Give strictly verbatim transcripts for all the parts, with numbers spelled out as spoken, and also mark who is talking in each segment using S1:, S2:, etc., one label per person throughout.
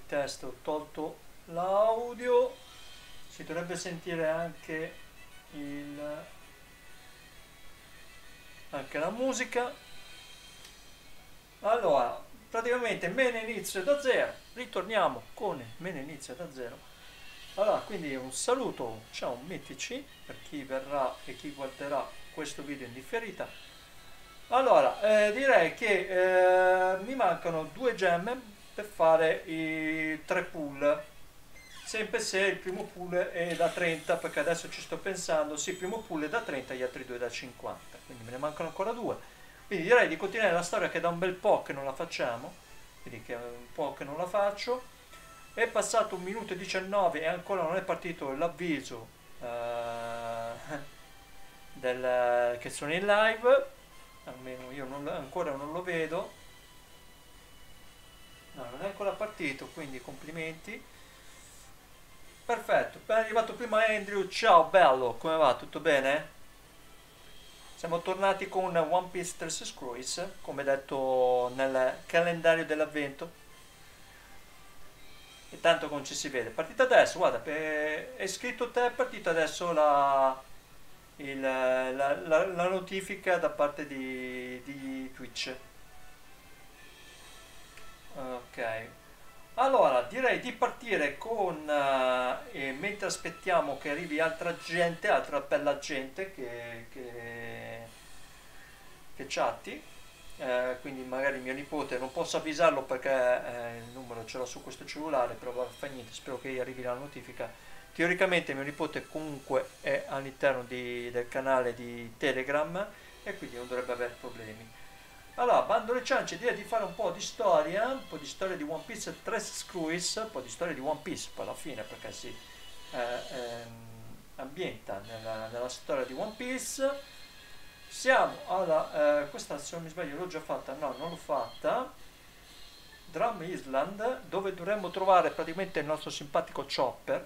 S1: test, ho tolto l'audio, si dovrebbe sentire anche il anche la musica. Allora, praticamente me ne inizio da zero, ritorniamo con me ne inizio da zero. Allora, quindi un saluto, ciao mitici, per chi verrà e chi guarderà questo video in differita. Allora, eh, direi che eh, mi mancano due gemme per fare i tre pool. Sempre se il primo pool è da trenta, perché adesso ci sto pensando, sì, il primo pool è da trenta, gli altri due da cinquanta, quindi me ne mancano ancora due. Quindi direi di continuare la storia che da un bel po' che non la facciamo, quindi che è un po' che non la faccio. È passato un minuto e diciannove e ancora non è partito l'avviso eh, del, che sono in live, almeno io non, ancora non lo vedo. No, non è ancora partito, quindi complimenti. Perfetto, è arrivato prima Andrew, ciao bello, come va? Tutto bene? Siamo tornati con One Piece Tres Cruise, come detto nel calendario dell'avvento. E tanto non ci si vede. Partita adesso, guarda, per- è scritto te, è partita adesso la, il- la- la- la notifica da parte di, di Twitch. Ok. Allora, direi di partire con, eh, e mentre aspettiamo che arrivi altra gente, altra bella gente che, che, che chatti, eh, quindi magari mio nipote, non posso avvisarlo perché eh, il numero ce l'ho su questo cellulare, però va, fa niente, spero che gli arrivi la notifica. Teoricamente mio nipote comunque è all'interno di- del canale di Telegram e quindi non dovrebbe avere problemi. Allora, bando le ciance, direi di fare un po' di storia, un po' di storia di One Piece, tre screws, un po' di storia di One Piece poi alla fine, perché si eh, ehm, ambienta nella, nella storia di One Piece. Siamo alla, eh, questa se non mi sbaglio l'ho già fatta, no, non l'ho fatta, Drum Island, dove dovremmo trovare praticamente il nostro simpatico Chopper.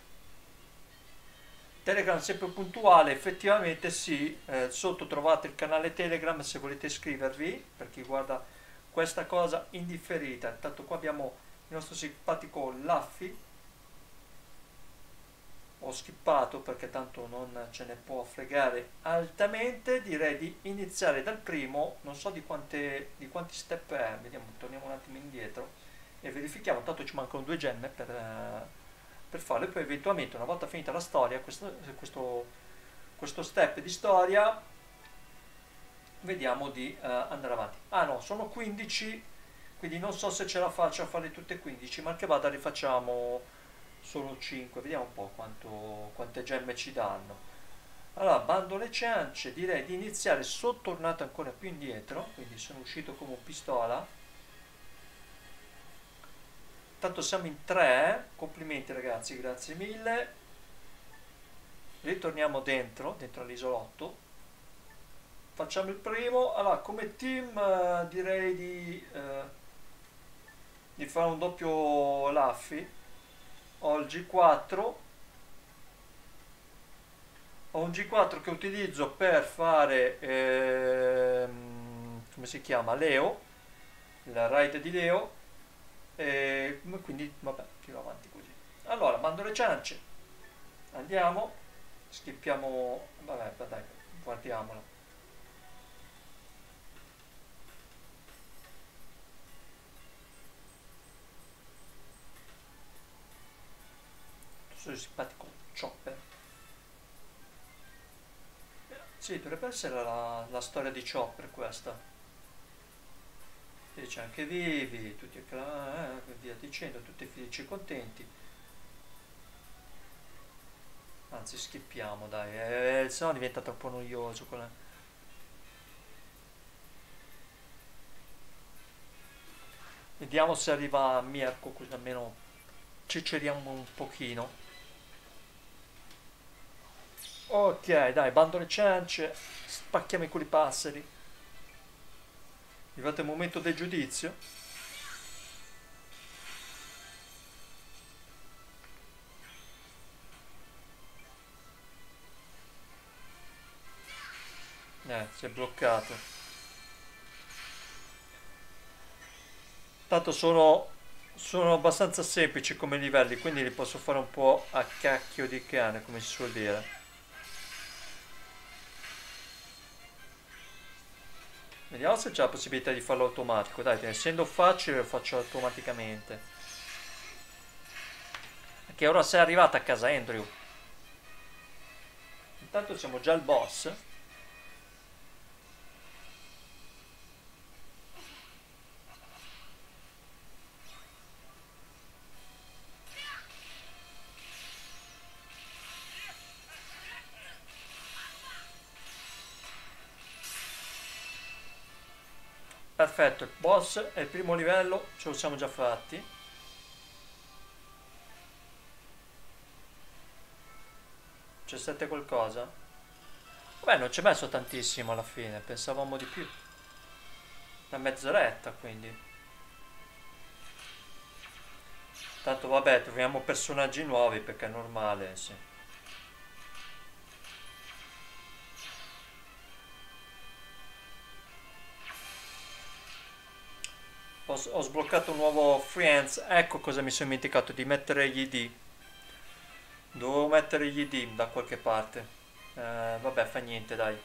S1: Telegram sempre puntuale, effettivamente sì, eh, sotto trovate il canale Telegram se volete iscrivervi, per chi guarda questa cosa in differita. Intanto qua abbiamo il nostro simpatico Luffy, ho skippato perché tanto non ce ne può fregare altamente, direi di iniziare dal primo, non so di, quante, di quanti step è, vediamo, torniamo un attimo indietro e verifichiamo, tanto ci mancano due gemme per... Eh, per farlo e poi eventualmente una volta finita la storia, questo, questo, questo step di storia, vediamo di uh, andare avanti. Ah no, sono quindici, quindi non so se ce la faccio a fare tutte e quindici, ma che vada rifacciamo solo cinque, vediamo un po' quanto, quante gemme ci danno. Allora, bando le ciance, direi di iniziare, sono tornato ancora più indietro, quindi sono uscito come un pistola. Tanto siamo in tre, complimenti ragazzi, grazie mille. Ritorniamo dentro, dentro all'isolotto. Facciamo il primo. Allora, come team eh, direi di, eh, di fare un doppio Luffy. Ho il G quattro. Ho un G quattro che utilizzo per fare, ehm, come si chiama? Leo. La raid di Leo. E quindi, vabbè, tiro avanti così. Allora, bando le ciance. Andiamo. Schippiamo. Vabbè, dai, guardiamola. Sono simpatico Chopper. Sì, dovrebbe essere la, la storia di Chopper questa. E c'è anche Vivi, tutti accla- eh, via dicendo, tutti felici e contenti. Anzi, schippiamo, dai, eh, se no diventa troppo noioso. Quella... Vediamo se arriva a Mirko, così almeno ciceriamo un pochino. Ok, dai, bando le ciance, spacchiamo i culi passeri. È arrivato il momento del giudizio. Eh, si è bloccato. Tanto sono sono abbastanza semplici come livelli, quindi li posso fare un po' a cacchio di cane, come si suol dire. Vediamo se c'è la possibilità di farlo automatico. Dai, essendo facile lo faccio automaticamente. Che ora sei arrivata a casa, Andrew. Intanto siamo già al boss. Perfetto, il boss è il primo livello, ce lo siamo già fatti. C'è sette qualcosa? Beh, non ci è messo tantissimo alla fine, pensavamo di più. Una mezz'oretta, quindi. Tanto vabbè, troviamo personaggi nuovi perché è normale, sì. Ho, ho sbloccato un nuovo Friends, ecco cosa mi sono dimenticato di mettere gli I D. Dovevo mettere gli I D da qualche parte. Eh, vabbè, fa niente, dai.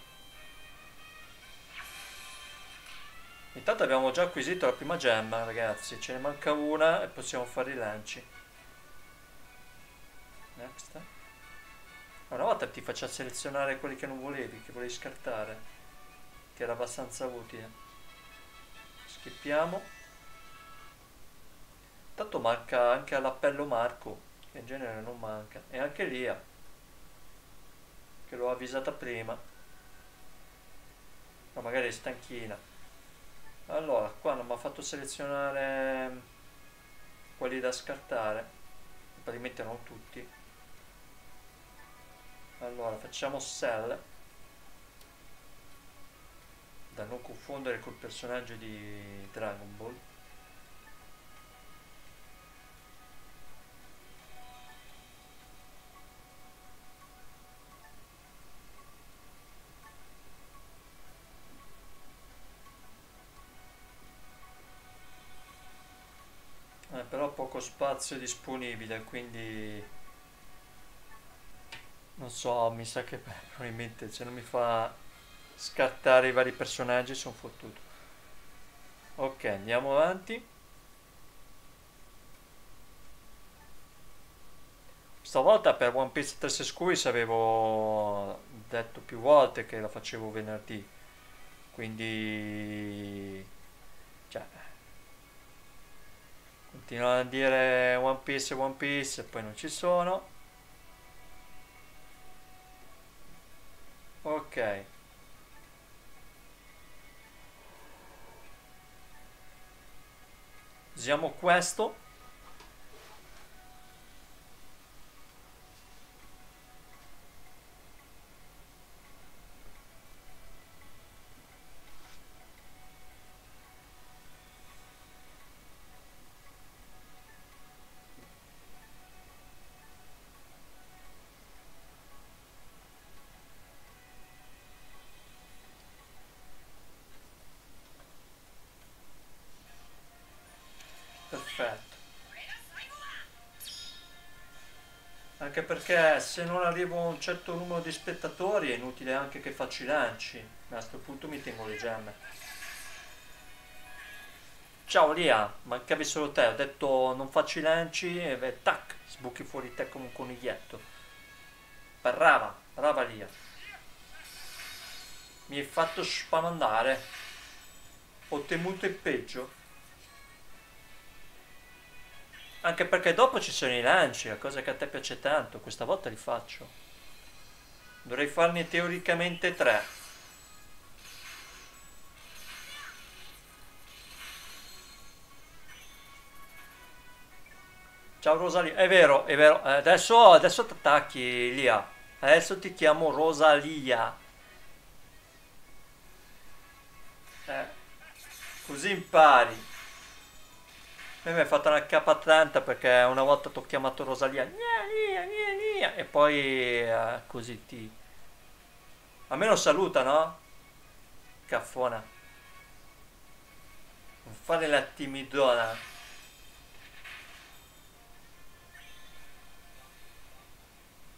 S1: Intanto abbiamo già acquisito la prima gemma, ragazzi. Ce ne manca una e possiamo fare i lanci. Next. Una volta ti faccia selezionare quelli che non volevi, che volevi scartare. Che era abbastanza utile. Schippiamo. Tanto manca anche all'appello Marco, che in genere non manca. E anche Lia, che l'ho avvisata prima. Ma magari è stanchina. Allora, qua non mi ha fatto selezionare quelli da scartare. Probabilmente non tutti. Allora, facciamo Cell. Da non confondere col personaggio di Dragon Ball. Eh, però poco spazio disponibile, quindi non so, mi sa che probabilmente se non mi fa scartare i vari personaggi sono fottuto. Ok, andiamo avanti. Stavolta per One Piece tre Sescuris avevo detto più volte che la facevo venerdì, quindi cioè continuano a dire One Piece One Piece e poi non ci sono. Ok, usiamo questo. Perfetto. Anche perché se non arrivo a un certo numero di spettatori è inutile anche che faccio i lanci. A questo punto mi tengo le gemme. Ciao Lia, mancavi solo te. Ho detto non faccio i lanci e beh, tac, sbuchi fuori te come un coniglietto. Brava, brava Lia. Mi hai fatto spamandare. Ho temuto il peggio. Anche perché dopo ci sono i lanci, la cosa che a te piace tanto. Questa volta li faccio. Dovrei farne teoricamente tre. Ciao Rosalia, è vero, è vero, eh, adesso, adesso ti attacchi Lia, adesso ti chiamo Rosalia, eh, così impari. A me mi hai fatto una K trenta perché una volta ti ho chiamato Rosalia, nia, nia, nia, nia, e poi eh, così ti... Almeno saluta, no? Caffona, non fare la timidona.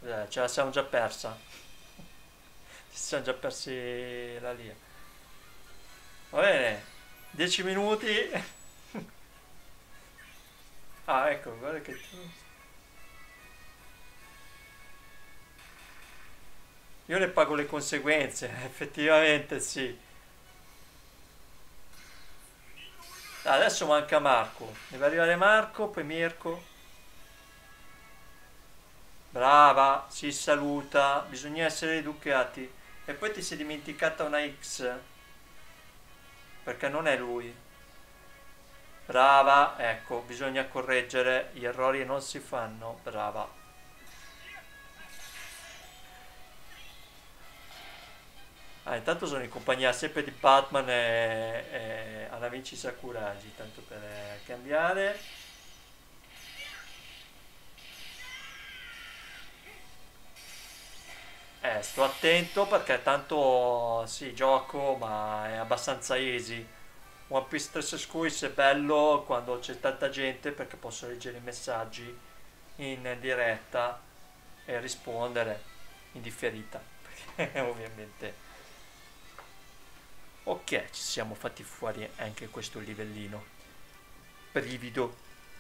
S1: Eh, ce la siamo già persa. Ci siamo già persi la linea. Va bene, dieci minuti. Ah, ecco, guarda che tu... Io ne pago le conseguenze, effettivamente sì. Ah, adesso manca Marco. Deve arrivare Marco, poi Mirko. Brava, si saluta, bisogna essere educati. E poi ti sei dimenticata una X, perché non è lui. Brava, ecco, bisogna correggere, gli errori non si fanno. Brava. Ah, intanto sono in compagnia sempre di Batman e, e Anamichi Sakuragi, tanto per eh, cambiare. Eh, sto attento perché tanto sì, gioco, ma è abbastanza easy. One Piece tre Squeeze è bello quando c'è tanta gente perché posso leggere i messaggi in diretta e rispondere in differita. Perché ovviamente. Ok, ci siamo fatti fuori anche questo livellino. Brivido.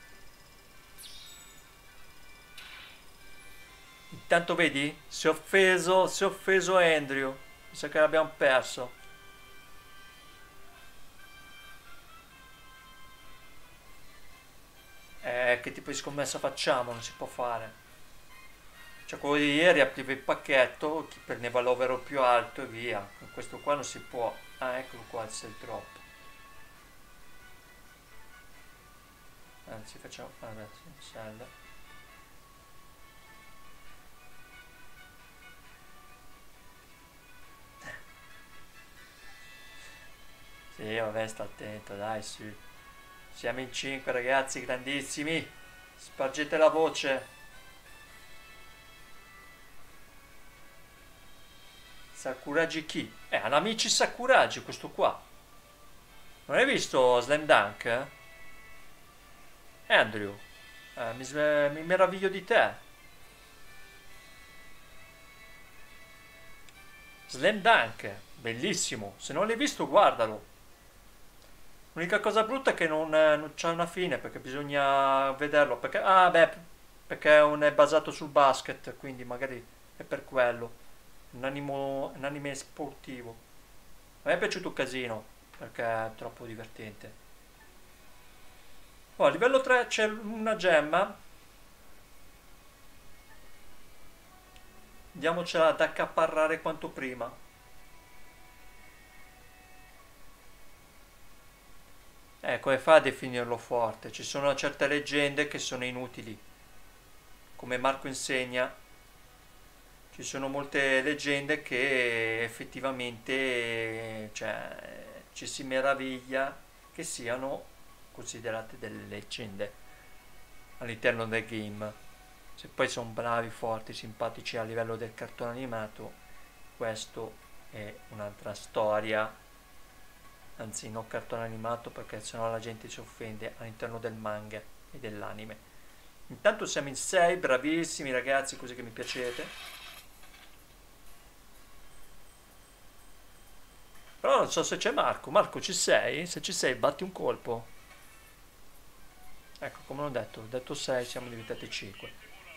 S1: Intanto vedi? Si è offeso, si è offeso Andrew. Mi sa che l'abbiamo perso. Eh, che tipo di scommessa facciamo? Non si può fare. Cioè, quello di ieri apriva il pacchetto, chi prendeva l'overall più alto e via. Con questo qua non si può. Ah, eccolo qua, il sell drop. Anzi, facciamo... Ah, adesso, sell. Sì, vabbè, sta attento, dai, sì. Siamo in cinque, ragazzi, grandissimi. Spargete la voce. Sakuragi chi? Eh, Anamichi Sakuragi, questo qua. Non hai visto Slam Dunk? Eh? Andrew, eh, mi, sve- mi meraviglio di te. Slam Dunk, bellissimo. Se non l'hai visto, guardalo. L'unica cosa brutta è che non, eh, non c'è una fine perché bisogna vederlo. Perché, ah, beh, perché è, un- è basato sul basket, quindi magari è per quello. Un, animo- un anime sportivo. A me è piaciuto un casino perché è troppo divertente. Oh, a livello tre c'è una gemma. Diamocela ad accaparrare quanto prima. Eh, come fa a definirlo forte? Ci sono certe leggende che sono inutili. Come Marco insegna, ci sono molte leggende che effettivamente cioè, ci si meraviglia che siano considerate delle leggende all'interno del game. Se poi sono bravi, forti, simpatici a livello del cartone animato, questo è un'altra storia. Anzi, no cartone animato perché sennò la gente si offende all'interno del manga e dell'anime. Intanto siamo in sei, bravissimi ragazzi, così che mi piacete. Però non so se c'è Marco. Marco, ci sei? Se ci sei, batti un colpo. Ecco, come ho detto, ho detto sei, siamo diventati cinque.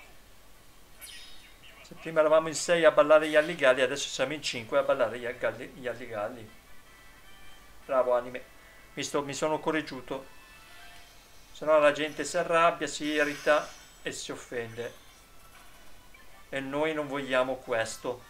S1: Se prima eravamo in sei a ballare gli alligalli, adesso siamo in cinque a ballare gli, algalli, gli alligalli. Bravo anime. Mi, sto, mi sono correggiuto. Se no la gente si arrabbia, si irrita e si offende. E noi non vogliamo questo.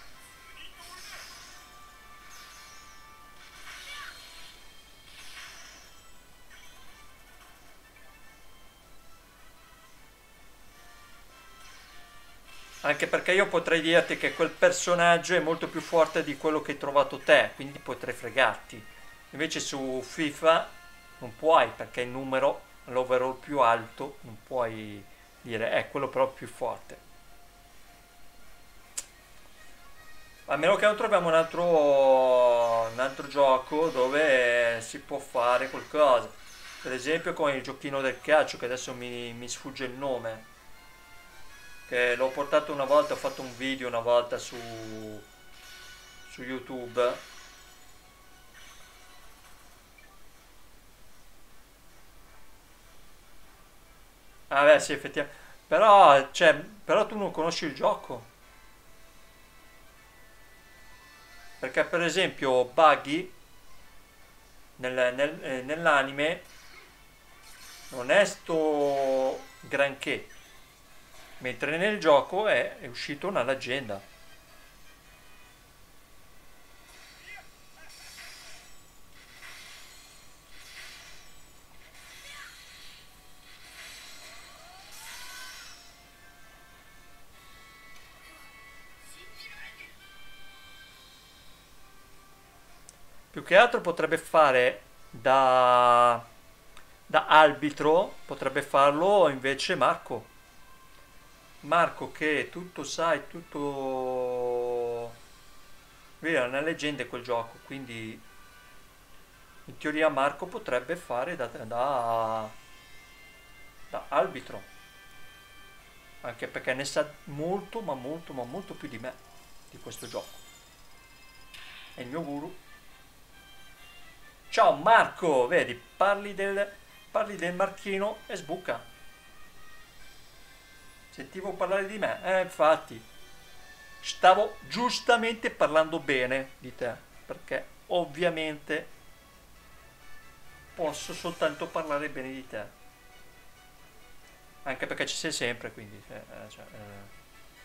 S1: Anche perché io potrei dirti che quel personaggio è molto più forte di quello che hai trovato te, quindi potrei fregarti. Invece su FIFA non puoi perché il numero, l'overall più alto, non puoi dire è quello però più forte. A meno che non troviamo un altro, un altro gioco dove si può fare qualcosa. Per esempio con il giochino del calcio, che adesso mi, mi sfugge il nome. che l'ho portato una volta, ho fatto un video una volta su, su YouTube. Ah beh sì, effettivamente. Però, cioè, però tu non conosci il gioco. Perché per esempio Buggy nel- nel- eh, nell'anime non è sto granché, mentre nel gioco è, è uscito una leggenda. Più che altro potrebbe fare da, da arbitro, potrebbe farlo invece Marco. Marco che tutto sa e tutto... Lui era una leggenda in quel gioco, quindi in teoria Marco potrebbe fare da, da, da arbitro, anche perché ne sa molto, ma molto, ma molto più di me di questo gioco. È il mio guru. Ciao Marco, vedi, parli del, parli del marchino e sbuca. Sentivo parlare di me, eh, infatti, stavo giustamente parlando bene di te, perché ovviamente posso soltanto parlare bene di te, anche perché ci sei sempre, quindi... eh, eh, cioè, eh.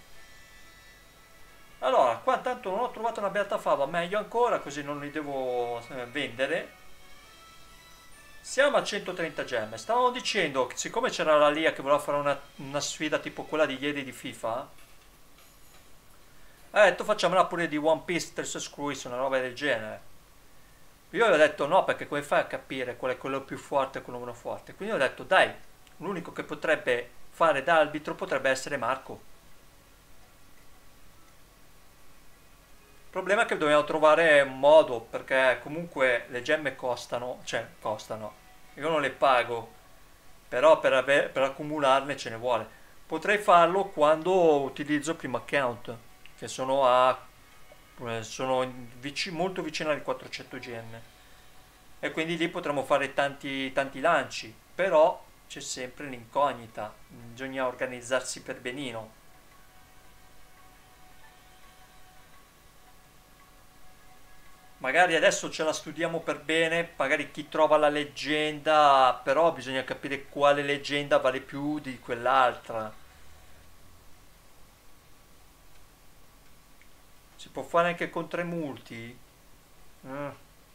S1: Allora, qua tanto non ho trovato una beata fava, meglio ancora, così non li devo eh, vendere. Siamo a centotrenta gemme. Stavamo dicendo che siccome c'era la Lia che voleva fare una, una sfida tipo quella di ieri di FIFA, ha detto facciamola pure di One Piece Tres Screws, una roba del genere. Io gli ho detto no, perché come fai a capire qual è quello più forte e quello meno forte? Quindi ho detto dai, l'unico che potrebbe fare da arbitro potrebbe essere Marco. Il problema è che dobbiamo trovare un modo, perché comunque le gemme costano, cioè costano. Io non le pago, però per, ave- per accumularne ce ne vuole. Potrei farlo quando utilizzo il primo account, che sono a eh, sono vici- molto vicino alle quattrocento gemme. E quindi lì potremo fare tanti, tanti lanci, però c'è sempre l'incognita, bisogna organizzarsi per benino. Magari adesso ce la studiamo per bene, magari chi trova la leggenda, però bisogna capire quale leggenda vale più di quell'altra. Si può fare anche con tre multi? Mm.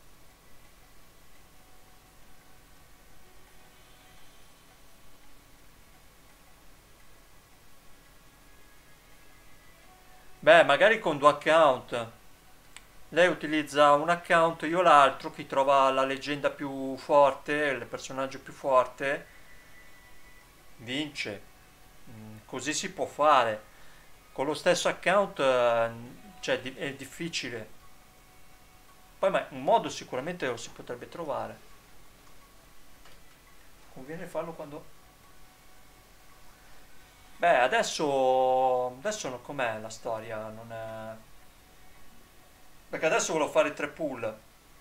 S1: Beh, magari con due account. Lei utilizza un account, io l'altro, chi trova la leggenda più forte, il personaggio più forte, vince. Mm, così si può fare. Con lo stesso account, eh, cioè, di- è difficile. Poi ma un modo sicuramente lo si potrebbe trovare. Conviene farlo quando... Beh, adesso... Adesso no- com'è la storia? Non è... Perché adesso volevo fare tre pull.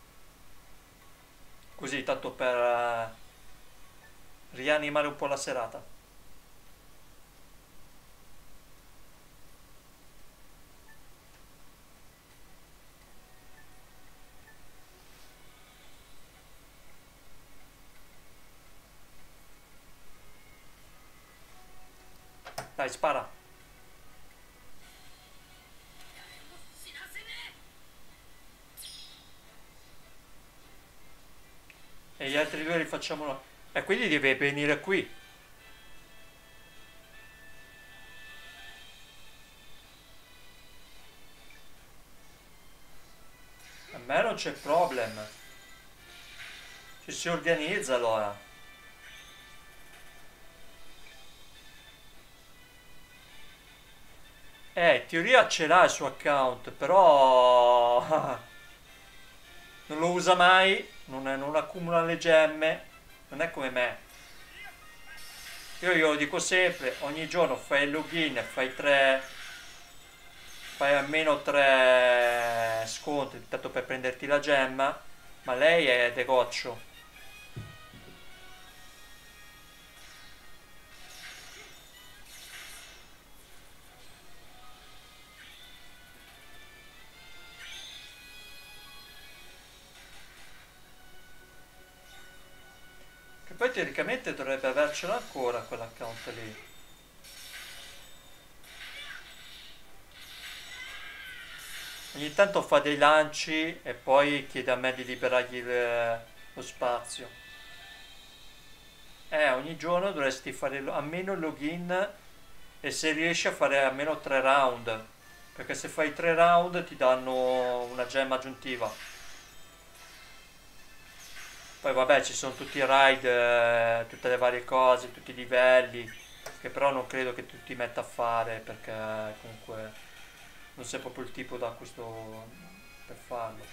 S1: Così, tanto per eh, rianimare un po' la serata. Dai, spara. E gli altri due li facciamo... E quindi deve venire qui. A me non c'è problema. Ci si organizza allora. Eh, in teoria ce l'ha il suo account, però non lo usa mai, non, è- non accumula le gemme, non è come me. Io glielo dico sempre, ogni giorno fai il login, fai tre, fai almeno tre scontri, tanto per prenderti la gemma, ma lei è degoccio. Che poi teoricamente dovrebbe avercela ancora quell'account lì. Ogni tanto fa dei lanci e poi chiede a me di liberargli il- lo spazio. Eh, ogni giorno dovresti fare lo- almeno il login e se riesci a fare almeno tre round. Perché se fai tre round ti danno una gemma aggiuntiva. Poi vabbè ci sono tutti i raid, eh, tutte le varie cose, tutti i livelli, che però non credo che tu ti metta a fare perché comunque non sei proprio il tipo da questo per farlo.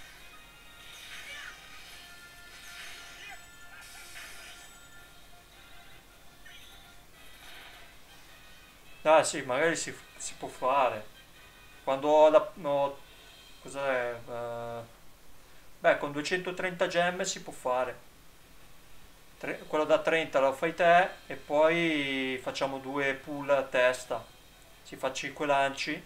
S1: Ah sì, magari si, si può fare. Quando ho la... ho- cos'è? Eh, beh, con duecentotrenta gemme si può fare. Tre- quello da trenta lo fai te e poi facciamo due pull a testa. Si fa cinque lanci.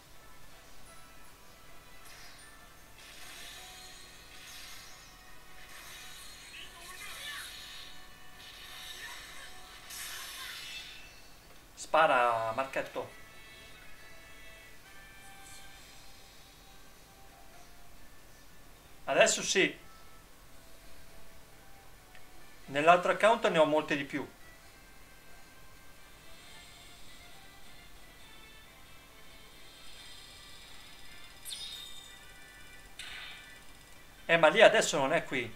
S1: Spara, Marchetto. Adesso sì, nell'altro account ne ho molte di più. Eh, ma lì adesso non è qui.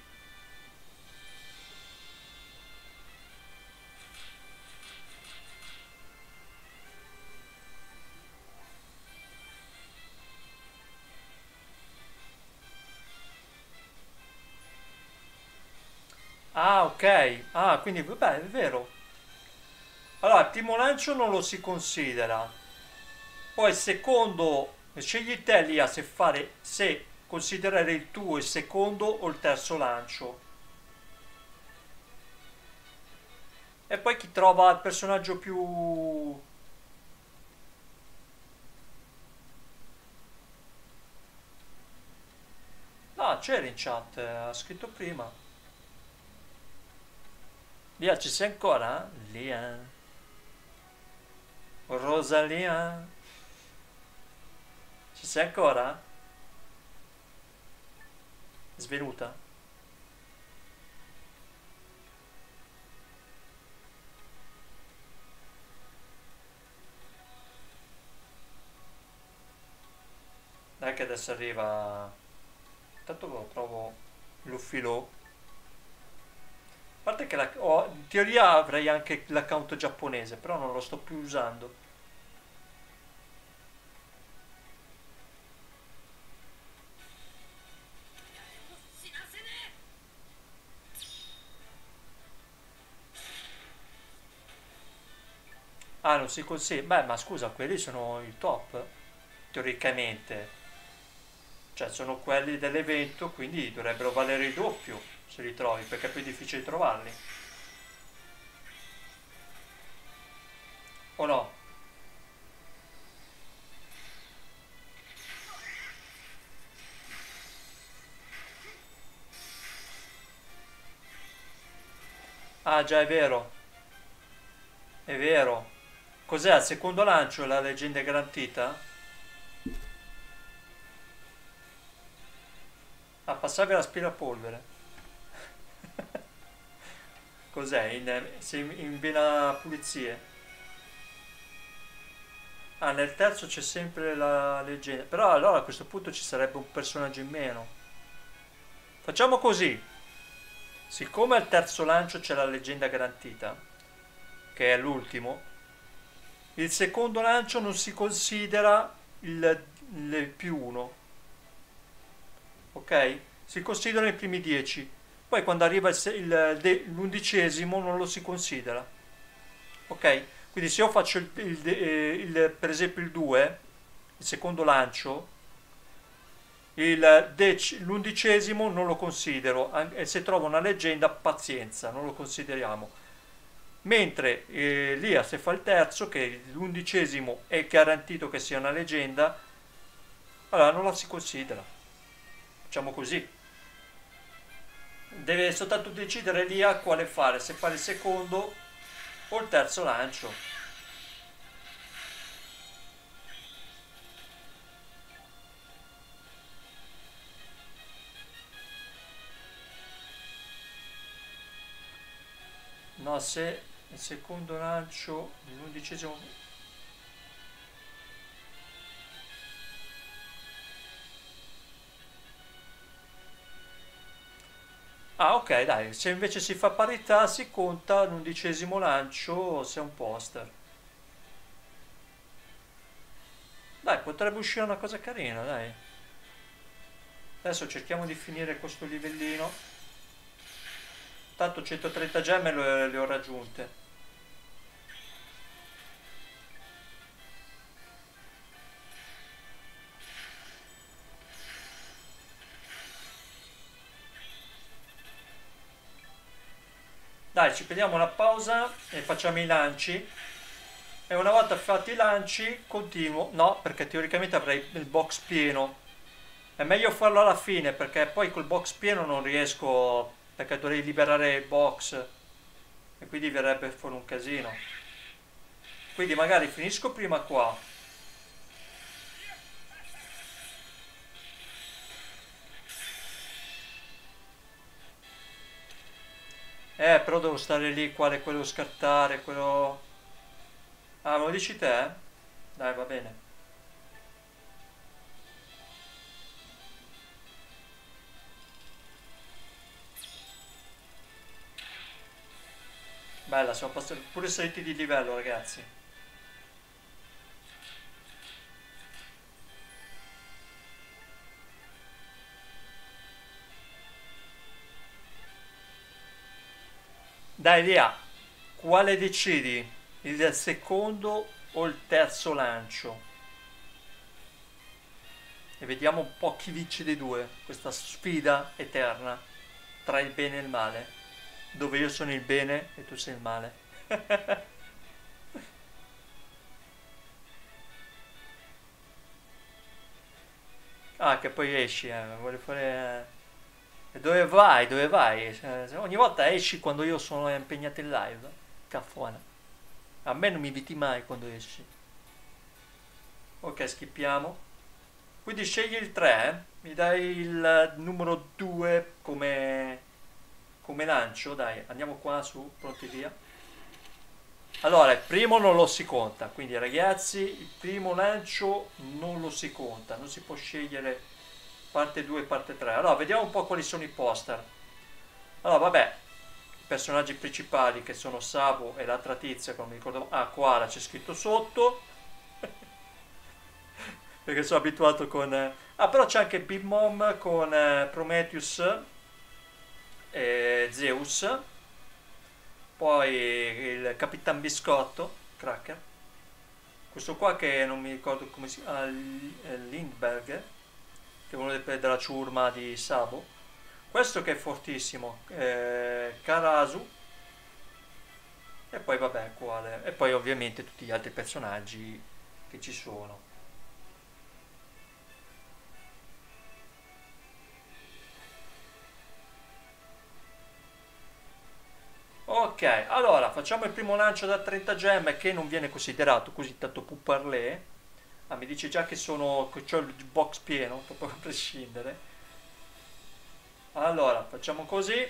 S1: Ah, ok. Ah, quindi, vabbè, è vero. Allora, il primo lancio non lo si considera. Poi il secondo, scegli te lì a se fare, se considerare il tuo il secondo o il terzo lancio. E poi chi trova il personaggio più... No, c'era in chat, eh, ha scritto prima. Lia, ci sei ancora? Lia. Rosalia. Ci sei ancora? Svenuta? Dai che adesso arriva. Intanto lo trovo l'uffilo. A parte che la- ho- in teoria avrei anche l'account giapponese, però non lo sto più usando. Ah, non si consiglia. Beh, ma scusa, quelli sono i top, teoricamente. Cioè, sono quelli dell'evento, quindi dovrebbero valere il doppio se li trovi, perché è più difficile trovarli. O no? Ah, già, è vero. È vero. Cos'è al secondo lancio la leggenda è garantita? Ah, passavi all'aspirapolvere. Cos'è? In, sei in vena pulizie? Ah, nel terzo c'è sempre la leggenda. Però allora a questo punto ci sarebbe un personaggio in meno. Facciamo così. Siccome al terzo lancio c'è la leggenda garantita, che è l'ultimo, il secondo lancio non si considera il, il più uno, ok? Si considerano i primi dieci. Poi quando arriva il se- il de- l'undicesimo non lo si considera. Ok? Quindi se io faccio il, il- eh, il- per esempio il due, il secondo lancio, il dec- l'undicesimo non lo considero, an- e se trovo una leggenda, pazienza, non lo consideriamo. Mentre eh, Lia, se fa il terzo, che l'undicesimo è garantito che sia una leggenda, allora non la si considera. Facciamo così. Deve soltanto decidere Lia quale fare, se fare il secondo o il terzo lancio. No, se il secondo lancio, l'undicesimo. Ah, ok, dai, se invece si fa parità si conta l'undicesimo lancio se è un poster. Dai, potrebbe uscire una cosa carina, dai. Adesso cerchiamo di finire questo livellino. Tanto centotrenta gemme le, le ho raggiunte. Dai, ci prendiamo una pausa e facciamo i lanci. E una volta fatti i lanci, continuo. No, perché teoricamente avrei il box pieno. È meglio farlo alla fine perché poi col box pieno non riesco, perché dovrei liberare il box e quindi verrebbe fuori un casino. Quindi magari finisco prima qua. Eh, però devo stare lì, quale quello scartare, quello. Ah, me lo dici te? Dai, va bene. Bella, siamo passati pure saliti di livello, ragazzi. Dai, via. Quale decidi? Il secondo o il terzo lancio? E vediamo un po' chi vince dei due. Questa sfida eterna tra il bene e il male. Dove io sono il bene e tu sei il male. Ah, che poi esci, eh. Vuole fare. E dove vai? Dove vai? Cioè, ogni volta esci quando io sono impegnato in live. Caffona. A me non mi inviti mai quando esci. Ok, schippiamo. Quindi scegli il tre, eh? Mi dai il numero due come, come lancio? Dai, andiamo qua su, pronti via. Allora, il primo non lo si conta, quindi ragazzi, il primo lancio non lo si conta, non si può scegliere parte due e parte tre. Allora, vediamo un po' quali sono i poster. Allora, vabbè, i personaggi principali che sono Sabo e l'altra tizia, che non mi ricordo. Ah, Koala c'è scritto sotto, perché sono abituato con. eh, Ah, però c'è anche Big Mom con eh, Prometheus e Zeus. Poi il Capitan Biscotto, Cracker. Questo qua che non mi ricordo come si chiama, ah, Lindbergh, che è uno dei- della ciurma di Sabo. Questo che è fortissimo, eh, Karasu. E poi vabbè, quale. E poi ovviamente tutti gli altri personaggi che ci sono. Ok, allora facciamo il primo lancio da trenta gemme che non viene considerato così tanto pour parler. Ah, mi dice già che sono, che c'ho il box pieno, proprio a prescindere. Allora, facciamo così.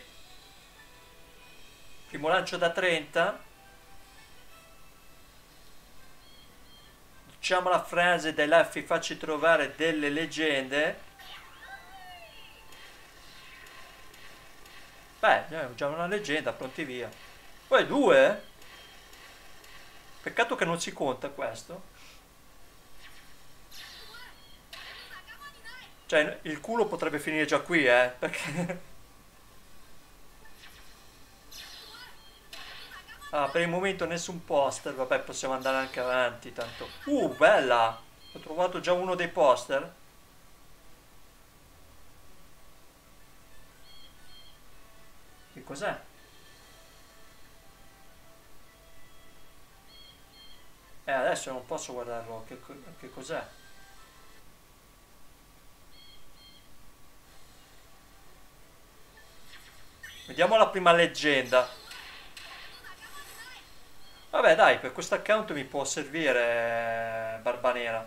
S1: Primo lancio da trenta. Diciamo la frase dell'F facci trovare delle leggende. Beh, è già una leggenda, pronti via. Poi due? Peccato che non si conta questo. Cioè, il culo potrebbe finire già qui, eh, perché. Ah, per il momento nessun poster, vabbè, possiamo andare anche avanti, tanto. Uh, bella! Ho trovato già uno dei poster. Che cos'è? Eh, adesso non posso guardarlo. Che, co- che cos'è? Vediamo la prima leggenda. Vabbè, dai, per questo account mi può servire Barba Nera.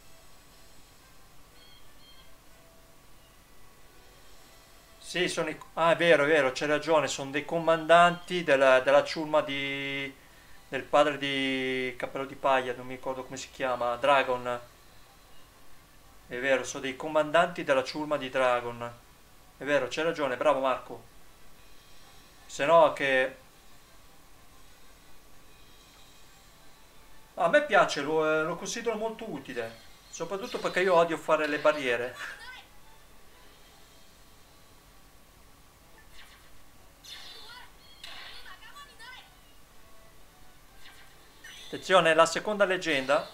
S1: Sì, sono i... Ah, è vero, è vero, c'è ragione, sono dei comandanti della, della ciurma di... del padre di Cappello di Paglia, non mi ricordo come si chiama, Dragon. È vero, sono dei comandanti della ciurma di Dragon. È vero, c'è ragione, bravo Marco. Se no che... A me piace, lo, eh, lo considero molto utile, soprattutto perché io odio fare le barriere. Attenzione, la seconda leggenda.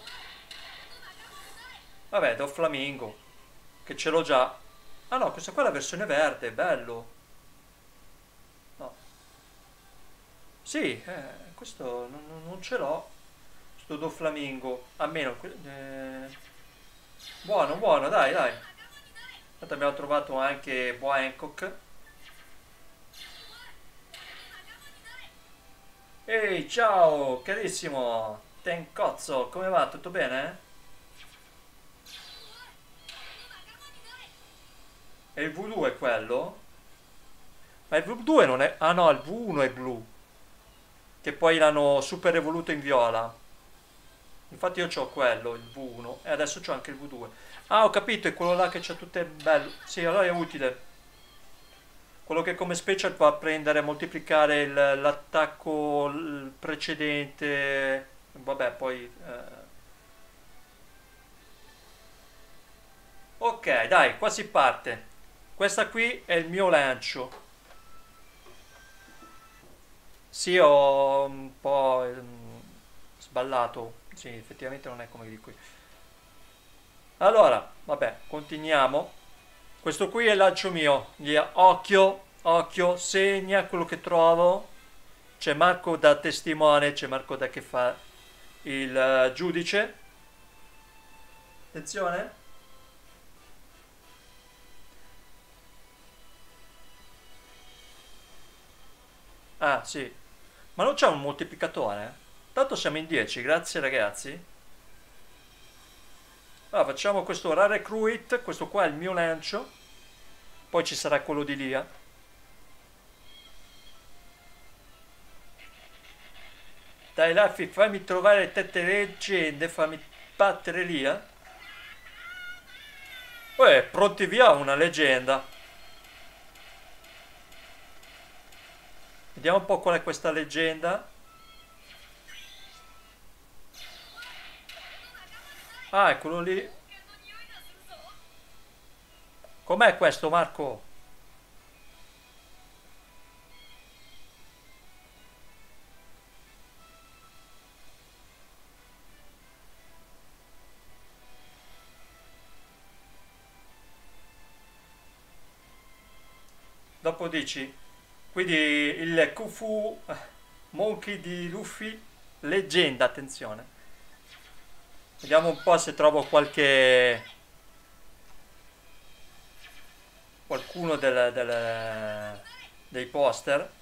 S1: Vabbè, do Flamingo, che ce l'ho già. Ah no, questa qua è la versione verde, bello. No. Sì, eh, questo non, non- non ce l'ho. Sto do Flamingo. Almeno... que- eh, buono, buono, dai, dai. Tanto abbiamo trovato anche Boa Hancock. Ehi, ciao, carissimo. Tencozzo, come va? Tutto bene? E il V due è quello? Ma il V due non è... Ah no, il V uno è blu. Che poi l'hanno super evoluto in viola. Infatti io ho quello, il V uno. E adesso c'ho anche il V due. Ah, ho capito, è quello là che c'ha tutte... Bello. Sì, allora è utile. Quello che come special va a prendere e moltiplicare il- l'attacco il precedente. Vabbè, poi... eh. Ok, dai, qua si parte. Questa qui è il mio lancio. Sì, ho un po' ehm, sballato. Sì, effettivamente non è come di qui. Allora, vabbè, continuiamo. Questo qui è il lancio mio. Via. Occhio, occhio, segna quello che trovo. C'è Marco da testimone, c'è Marco da che fa il eh, giudice. Attenzione. Ah, sì. Ma non c'è un moltiplicatore? Tanto siamo in dieci, grazie ragazzi. Allora, facciamo questo Rare Cruit, questo qua è il mio lancio. Poi ci sarà quello di Lia. Dai Laffi, fammi trovare tette leggende, fammi battere Lia. Uè, pronti via una leggenda. Vediamo un po' qual è questa leggenda. Ah, è quello lì. Com'è questo, Marco? Dopo dici. Quindi il Kufu Monkey di Luffy, leggenda, attenzione. Vediamo un po' se trovo qualche... qualcuno del, del- dei poster.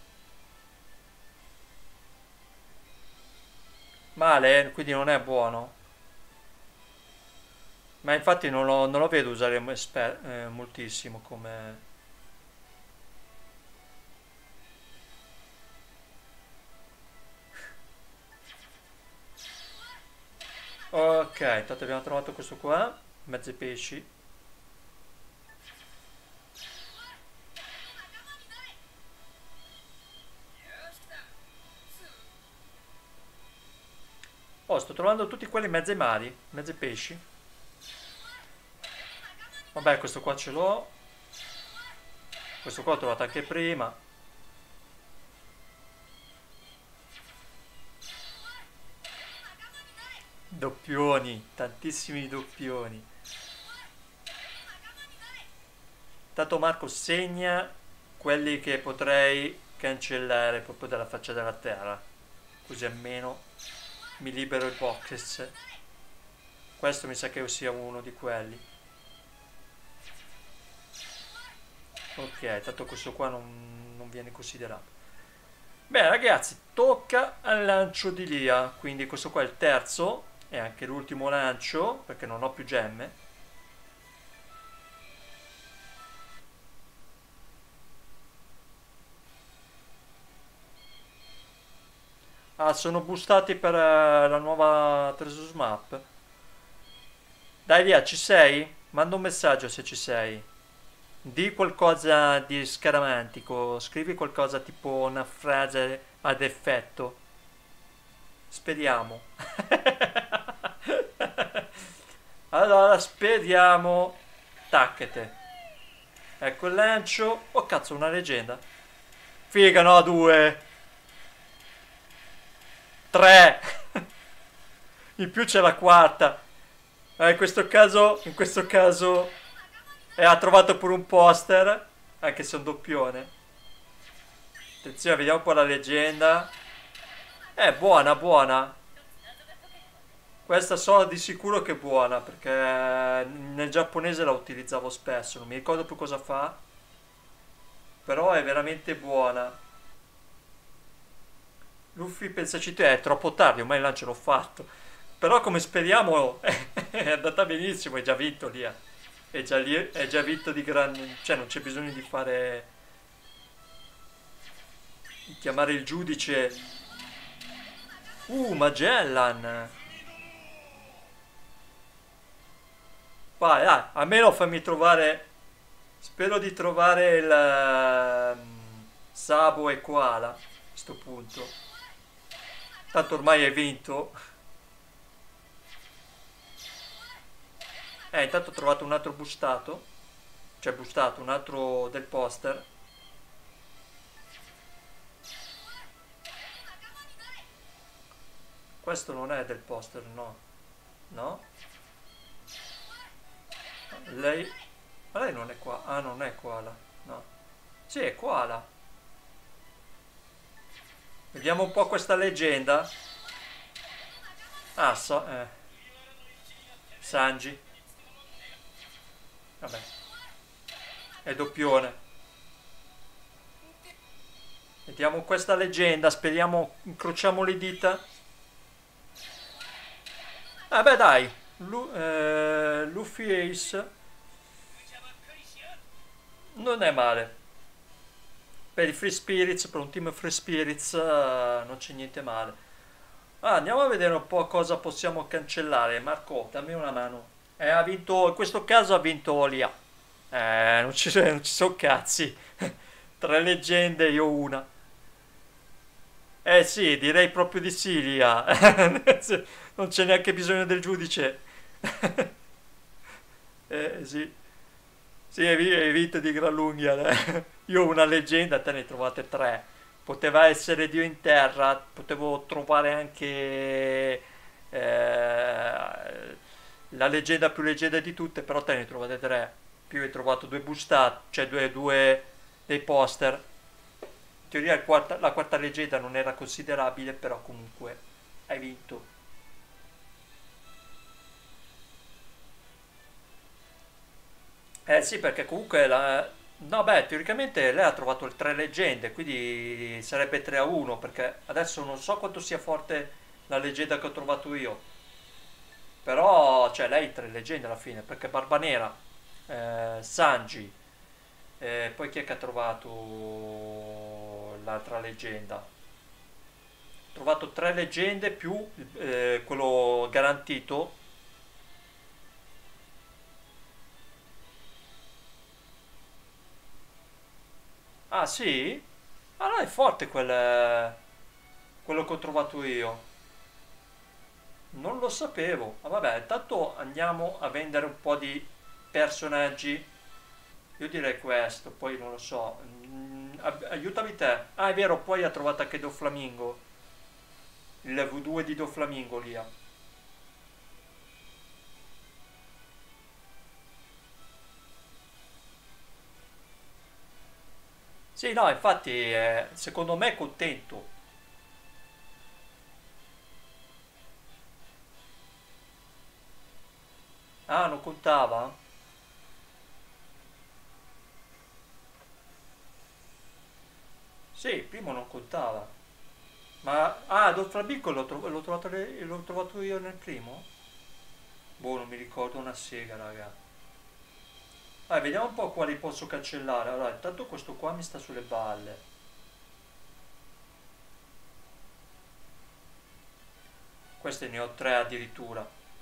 S1: Male, quindi non è buono. Ma infatti non lo, non lo vedo usare esper- eh, moltissimo come... Ok, intanto abbiamo trovato questo qua, mezzi pesci. Oh, sto trovando tutti quelli mezzi mari, mezzi pesci. Vabbè, questo qua ce l'ho. Questo qua l'ho trovato anche prima. Doppioni, tantissimi doppioni. Tanto Marco segna quelli che potrei cancellare proprio dalla faccia della terra, così almeno mi libero il box. Questo mi sa che sia uno di quelli. Ok, tanto questo qua non, non viene considerato. Beh ragazzi, tocca al lancio di Lia, quindi questo qua è il terzo e anche l'ultimo lancio, perché non ho più gemme. Ah, sono boostati per eh, la nuova Treasures Map. Dai via, ci sei? Manda un messaggio se ci sei. Di qualcosa di scaramantico, scrivi qualcosa tipo una frase ad effetto. Speriamo. Allora, speriamo. Tacchete. Ecco il lancio. Oh cazzo, una leggenda. Figa, no, due. Tre. In più c'è la quarta. Eh, in questo caso, in questo caso eh, ha trovato pure un poster, anche se è un doppione. Attenzione, vediamo un po' la leggenda. È buona, buona. Questa so di sicuro che è buona, perché nel giapponese la utilizzavo spesso, non mi ricordo più cosa fa, però è veramente buona. Luffy pensaci te, è troppo tardi, ormai il lancio l'ho fatto. Però come speriamo è andata benissimo, è già vinto lì. È già, lì, è già vinto di gran... Cioè non c'è bisogno di fare... di chiamare il giudice. Uh, Magellan! Vai, dai, almeno fammi trovare... Spero di trovare il... ehm, Sabo e Koala, a sto punto. Tanto ormai hai vinto. Eh, intanto ho trovato un altro bustato. Cioè bustato, un altro del poster. Questo non è del poster, no. No? Lei... Ma lei non è qua. Ah, non è koala. No. Sì, è koala. Vediamo un po' questa leggenda. Ah, so... Eh. Sanji. Vabbè. È doppione. Vediamo questa leggenda. Speriamo... Incrociamo le dita. Ah, beh, dai. Lu- eh, Luffy Ace. Non è male. Per i Free Spirits, per un team Free Spirits, eh, non c'è niente male. Ah, andiamo a vedere un po' cosa possiamo cancellare. Marco, dammi una mano. Eh, ha vinto, in questo caso ha vinto Lia. Eh, non ci, non ci sono cazzi. Tre leggende, io una. Eh sì, direi proprio di sì, Lia. Non c'è neanche bisogno del giudice. Eh sì. Sì, hai vi- hai vinto di gran lunga. eh. Io ho una leggenda, te ne trovate tre. Poteva essere Dio in terra, potevo trovare anche eh, la leggenda più leggenda di tutte, però te ne trovate tre. Più hai trovato due bustati, cioè due, due dei poster. In teoria il quarta- la quarta leggenda non era considerabile, però comunque hai vinto. Eh sì, perché comunque la... No, beh, teoricamente lei ha trovato il tre leggende, quindi sarebbe tre a uno, perché adesso non so quanto sia forte la leggenda che ho trovato io, però, cioè, lei tre leggende alla fine, perché Barba Nera, eh, Sanji, eh, poi chi è che ha trovato l'altra leggenda? Ha trovato tre leggende più eh, quello garantito. Ah, sì? Ah, no, è forte quel, quello che ho trovato io. Non lo sapevo. Ma vabbè, intanto andiamo a vendere un po' di personaggi. Io direi questo, poi non lo so. Mm, ab- aiutami te. Ah, è vero, poi ha trovato anche Doflamingo. Il V due di Doflamingo lì. ah. Sì, no, infatti, eh, secondo me è contento. Ah, non contava? Sì, il primo non contava. Ma, ah, Don Flamingo l'ho tro- l'ho trovato, le- l'ho trovato io nel primo? Boh, non mi ricordo una sega, raga. Allora, vediamo un po' quali posso cancellare. Allora, intanto questo qua mi sta sulle balle. Queste ne ho tre addirittura.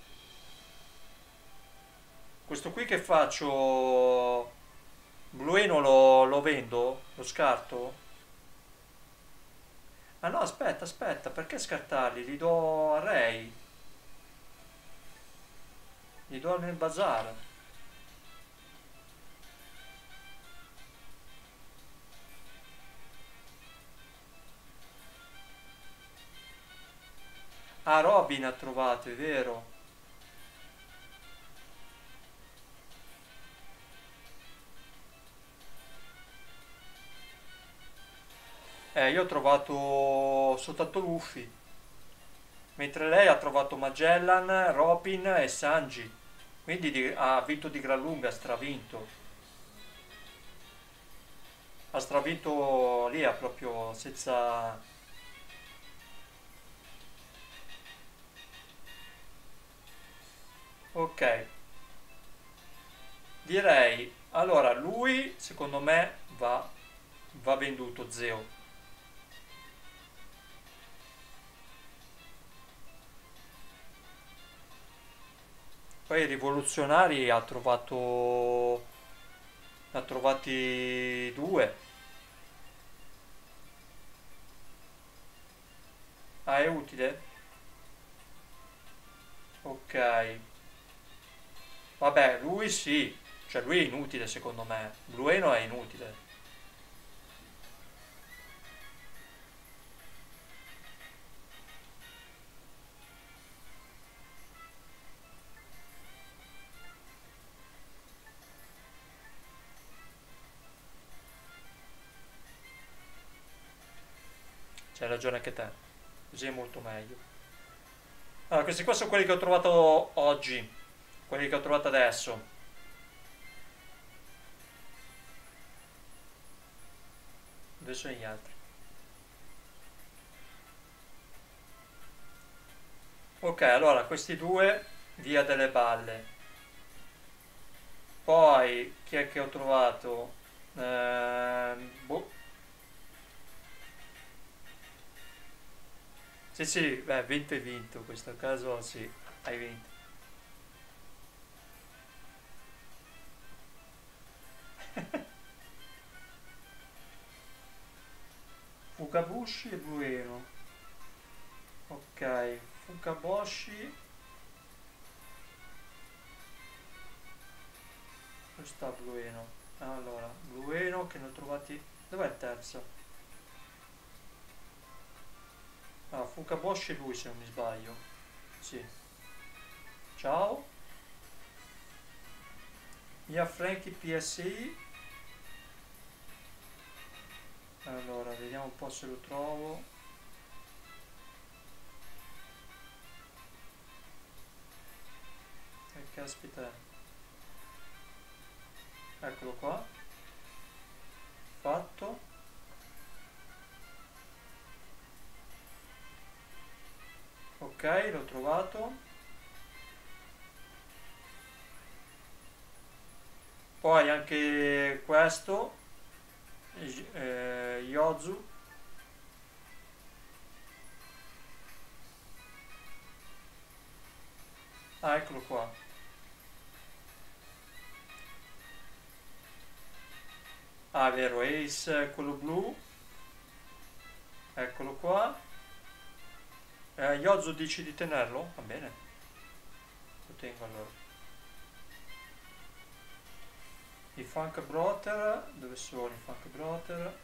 S1: Questo qui che faccio? Blueno lo, lo vendo? Lo scarto? Ah no, aspetta, aspetta, perché scartarli? Li do a Ray, li do nel bazar. Ah, Robin ha trovato, è vero. Eh, io ho trovato soltanto Luffy, mentre lei ha trovato Magellan, Robin e Sanji. Quindi di- ha vinto di gran lunga, ha stravinto. Ha stravinto lì, ha proprio senza... Ok, direi... Allora, lui, secondo me, va, va venduto, Zeo. Poi i rivoluzionari ha trovato... ha trovati due. Ah, è utile? Ok. Vabbè, lui sì. Cioè, lui è inutile secondo me. Blueno è inutile. C'hai ragione anche te. Così è molto meglio. Allora, questi qua sono quelli che ho trovato oggi. Quelli che ho trovato adesso. Dove sono gli altri? Ok, allora, questi due, via delle balle. Poi, chi è che ho trovato? Ehm, boh. Sì, sì, beh, vinto e vinto. In questo caso sì, hai vinto. Fukabushi e Blueno. Ok, Fukaboshi. Dove sta Blueno? Allora, Blueno che ne ho trovati... Dov'è il terzo? Ah, Fukaboshi è lui se non mi sbaglio. Sì. Ciao. Mia Frankie P S I. Allora, vediamo un po' se lo trovo. Che caspita è? Eccolo qua. Fatto. Ok, l'ho trovato. Poi anche questo. eh, Yozu. Ah, eccolo qua. Ah, vero, Ace, quello blu. Eccolo qua. Eh, Yozu dici di tenerlo? Va bene, lo tengo allora. I Funk Brother, dove sono i Funk Brother?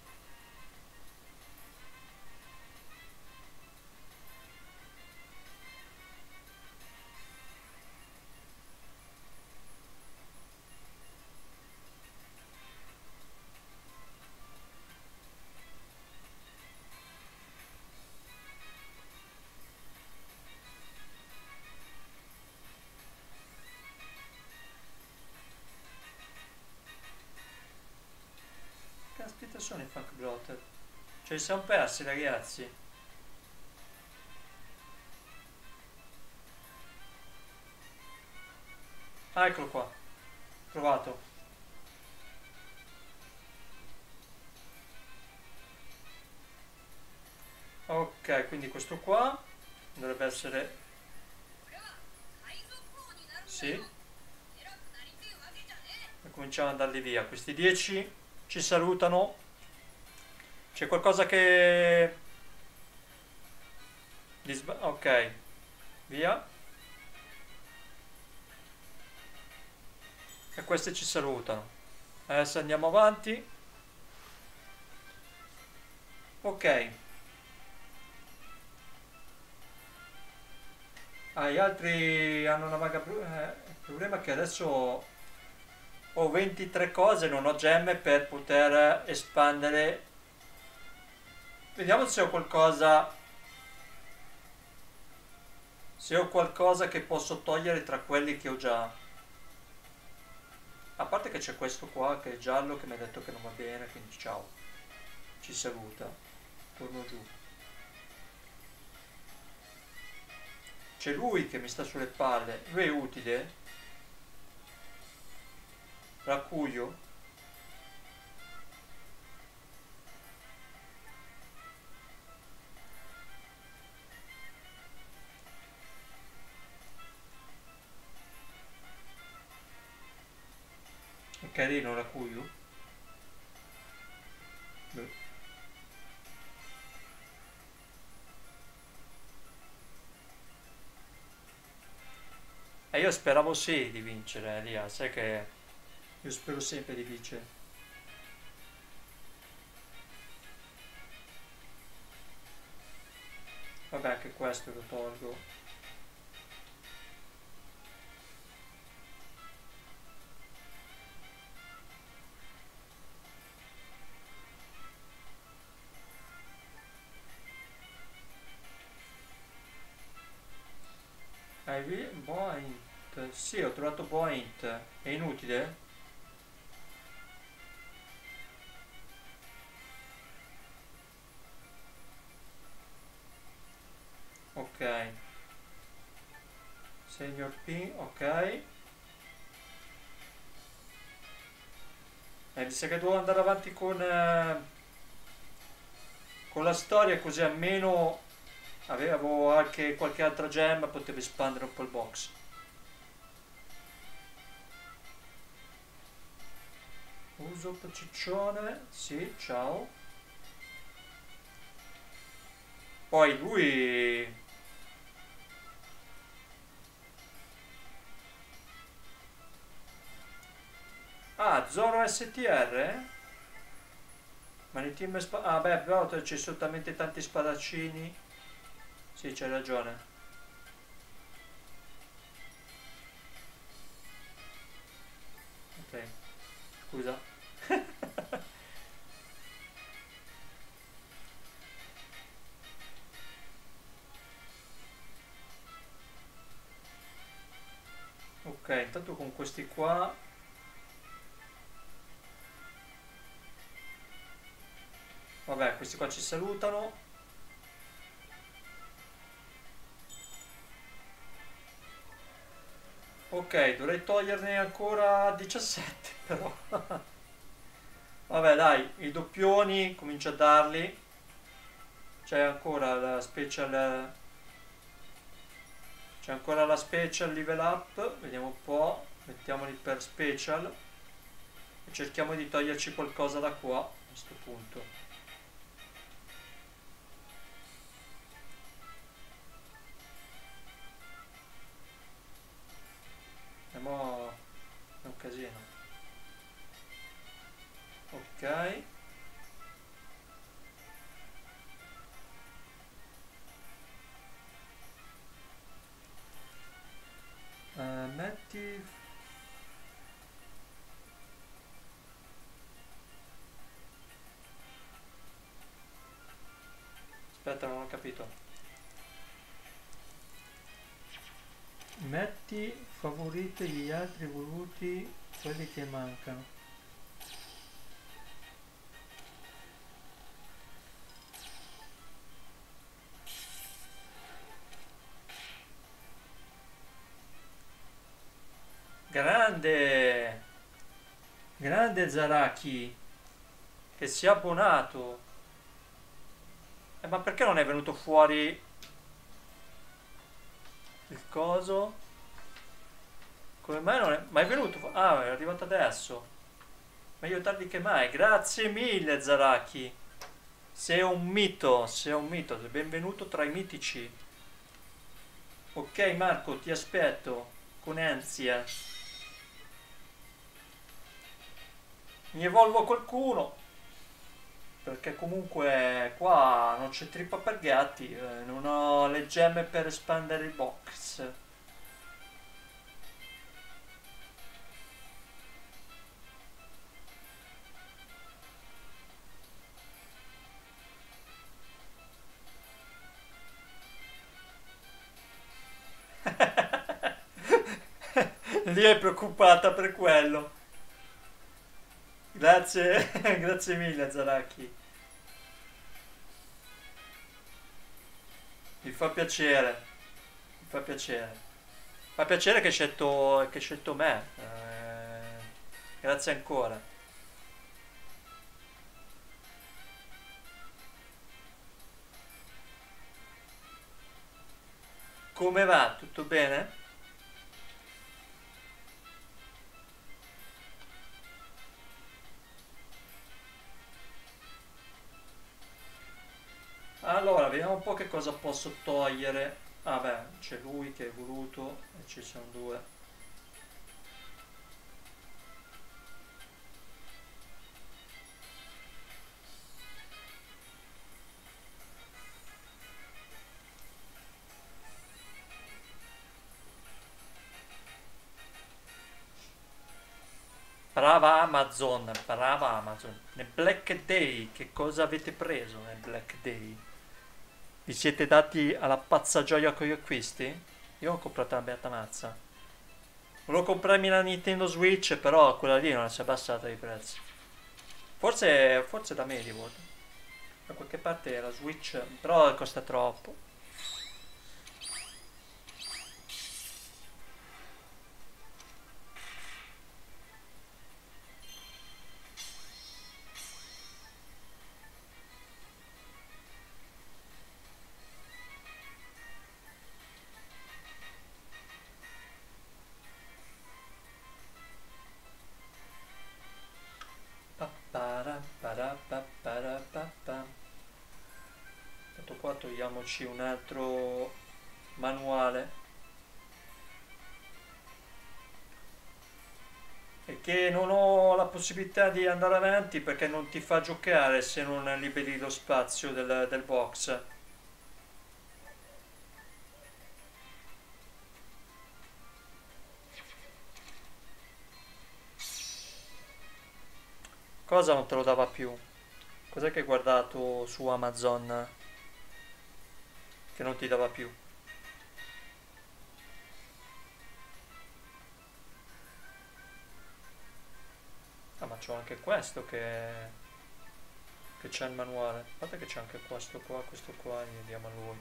S1: caspita sono i Funk Blotter? Ce li siamo persi, ragazzi. Ah, eccolo qua. Trovato. Ok, quindi questo qua dovrebbe essere... Sì. E cominciamo ad andarli via. Questi dieci ci salutano. C'è qualcosa che... Ok, via. E questi ci salutano. Adesso andiamo avanti. Ok. Ah, gli altri hanno una vaga... Eh, il problema è che adesso ho ventitré cose, non ho gemme per poter espandere. Vediamo se ho qualcosa... Se ho qualcosa che posso togliere tra quelli che ho già. A parte che c'è questo qua che è giallo che mi ha detto che non va bene, quindi ciao. Ci saluta. Torno giù. C'è lui che mi sta sulle palle. Lui è utile? Racuio? È carino Racuio? Beh. E io speravo sì di vincere, Elia, sai che io spero sempre di vincere. Vabbè, anche questo lo tolgo. Hai visto? Point. Sì, ho trovato point. È inutile? Ok. Senior P, ok. E mi sa che devo andare avanti con, eh, con la storia così almeno avevo anche qualche altra gemma, potevo espandere un po' il box. Uso ciccione, sì, ciao. Poi lui... Ah, Zoro S T R? Ma nei team... Spa- ah beh, però ci sono talmente tanti spadaccini. Sì, c'hai ragione. Ok, scusa. Ok, intanto con questi qua... Vabbè, questi qua ci salutano. Ok, dovrei toglierne ancora diciassette però. Vabbè dai, i doppioni comincio a darli. C'è ancora la special... C'è ancora la special level up. Vediamo un po'. Mettiamoli per special. E cerchiamo di toglierci qualcosa da qua a questo punto. E mo è un casino. Ok. Uh, metti... Aspetta, non ho capito. Metti favorite gli altri voluti, quelli che mancano. grande Zaraki, che si è abbonato. Eh, ma perché non è venuto fuori il coso? Come mai non è... Ma è venuto fu- Ah, è arrivato adesso. Meglio tardi che mai. Grazie mille, Zaraki. Sei un mito, sei un mito. Sei benvenuto tra i mitici. Ok, Marco, ti aspetto con ansia. Mi evolvo qualcuno. Perché comunque qua non c'è trippa per gatti. eh, non ho le gemme per espandere il box. Lì è preoccupata per quello. Grazie, grazie mille, Zaraki. Mi fa piacere, mi fa piacere. Fa piacere che hai scelto, che hai scelto me. Eh, grazie ancora. Come va? Tutto bene? Allora, vediamo un po' che cosa posso togliere. Ah beh, c'è lui che è voluto e ci sono due. Brava Amazon, brava Amazon. Nel Black Day, che cosa avete preso nel Black Day? Vi siete dati alla pazza gioia con gli acquisti? Io ho comprato la beata mazza. Volevo comprarmi la Nintendo Switch, però quella lì non si è abbassata di prezzo. Forse, forse da Mediewood. Da qualche parte la Switch, però costa troppo. Pa-para, para-pa-para-pa-pa. Tanto qua togliamoci un altro manuale. E che non ho la possibilità di andare avanti perché non ti fa giocare se non liberi lo spazio del, del box. Cosa non te lo dava più? Cos'è che hai guardato su Amazon che non ti dava più? Ah, ma c'ho anche questo che, che c'è il manuale. Guarda che c'è anche questo qua, questo qua, gli diamo a lui.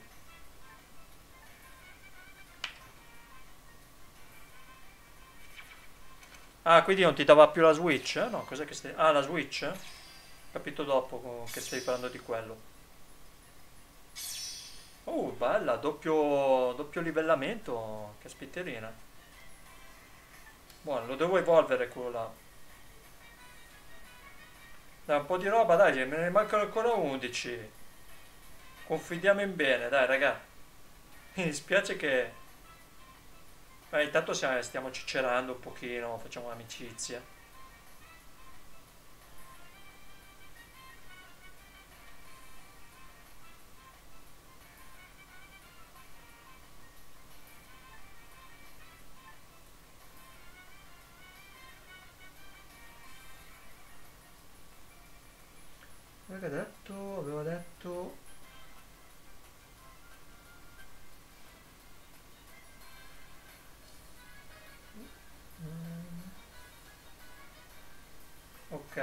S1: Ah, quindi non ti dava più la Switch? No, cos'è che stai... Ah, la Switch? Ho capito dopo che stai parlando di quello. Oh, bella, doppio, doppio livellamento. Che spitterina. Buono, lo devo evolvere quello là. Dai, un po' di roba, dai, me ne mancano ancora undici. Confidiamo in bene, dai, raga. Mi dispiace che... Eh, intanto stiamo, stiamo cicerando un pochino, facciamo amicizia. Aveva detto, aveva detto... mm, ok.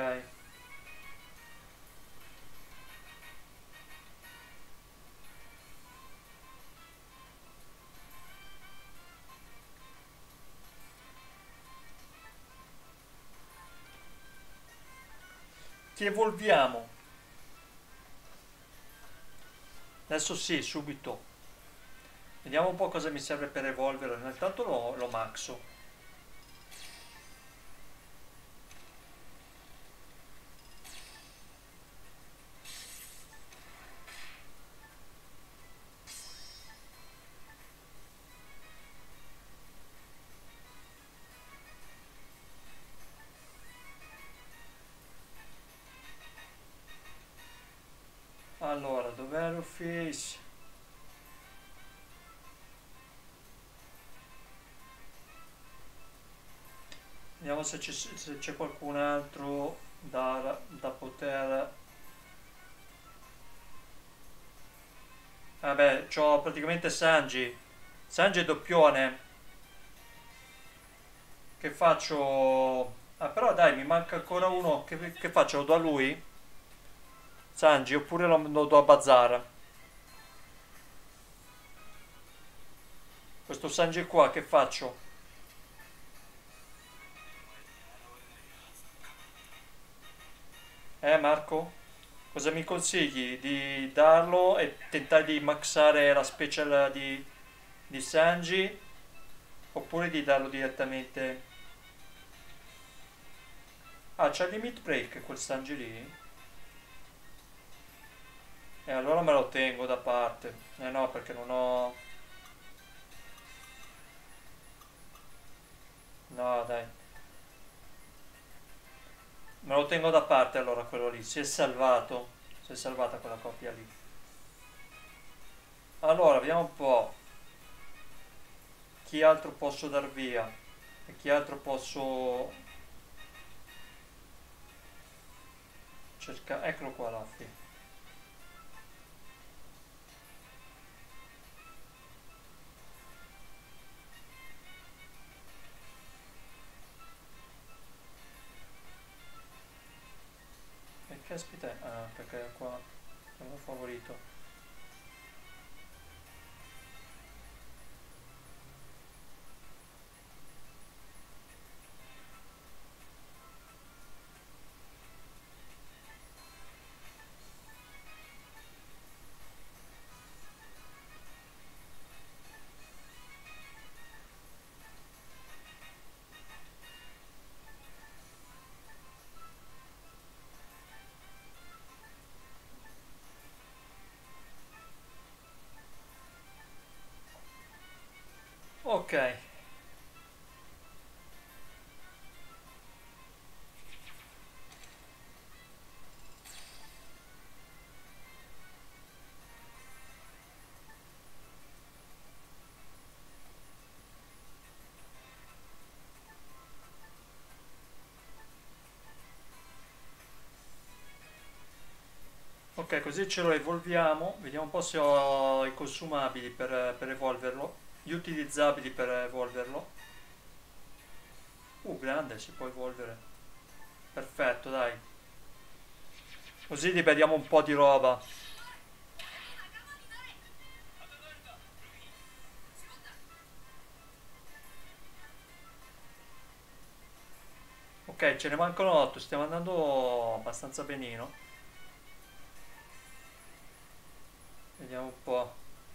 S1: ti evolviamo. Adesso sì, subito. Vediamo un po' cosa mi serve per evolvere. Intanto lo, lo maxo. Allora, dov'è l'office? Vediamo se c'è se c'è qualcun altro da, da poter... Vabbè, c'ho praticamente Sanji. Sanji è doppione. Che faccio? Ah, però dai, mi manca ancora uno. Che, che faccio? Lo do a lui? Sanji, oppure lo, lo do a Bazar? Questo Sanji qua, che faccio? Eh, Marco? Cosa mi consigli? Di darlo e tentare di maxare la special di, di Sanji? Oppure di darlo direttamente... Ah, c'è il limit break quel Sanji lì? E allora me lo tengo da parte. Eh no, perché non ho... No, dai. Me lo tengo da parte allora quello lì. Si è salvato. Si è salvata quella coppia lì. Allora, vediamo un po'. Chi altro posso dar via? E chi altro posso cercare? Eccolo qua, Laffi. E che aspetta? Ah, perché qua non l'ho favorito. Ok. Ok, così ce lo evolviamo. Vediamo un po' se ho i consumabili per, per evolverlo. Gli utilizzabili per evolverlo. Uh, grande, si può evolvere. Perfetto, dai. Così liberiamo un po' di roba. Ok, ce ne mancano otto, stiamo andando abbastanza benino. Vediamo un po'.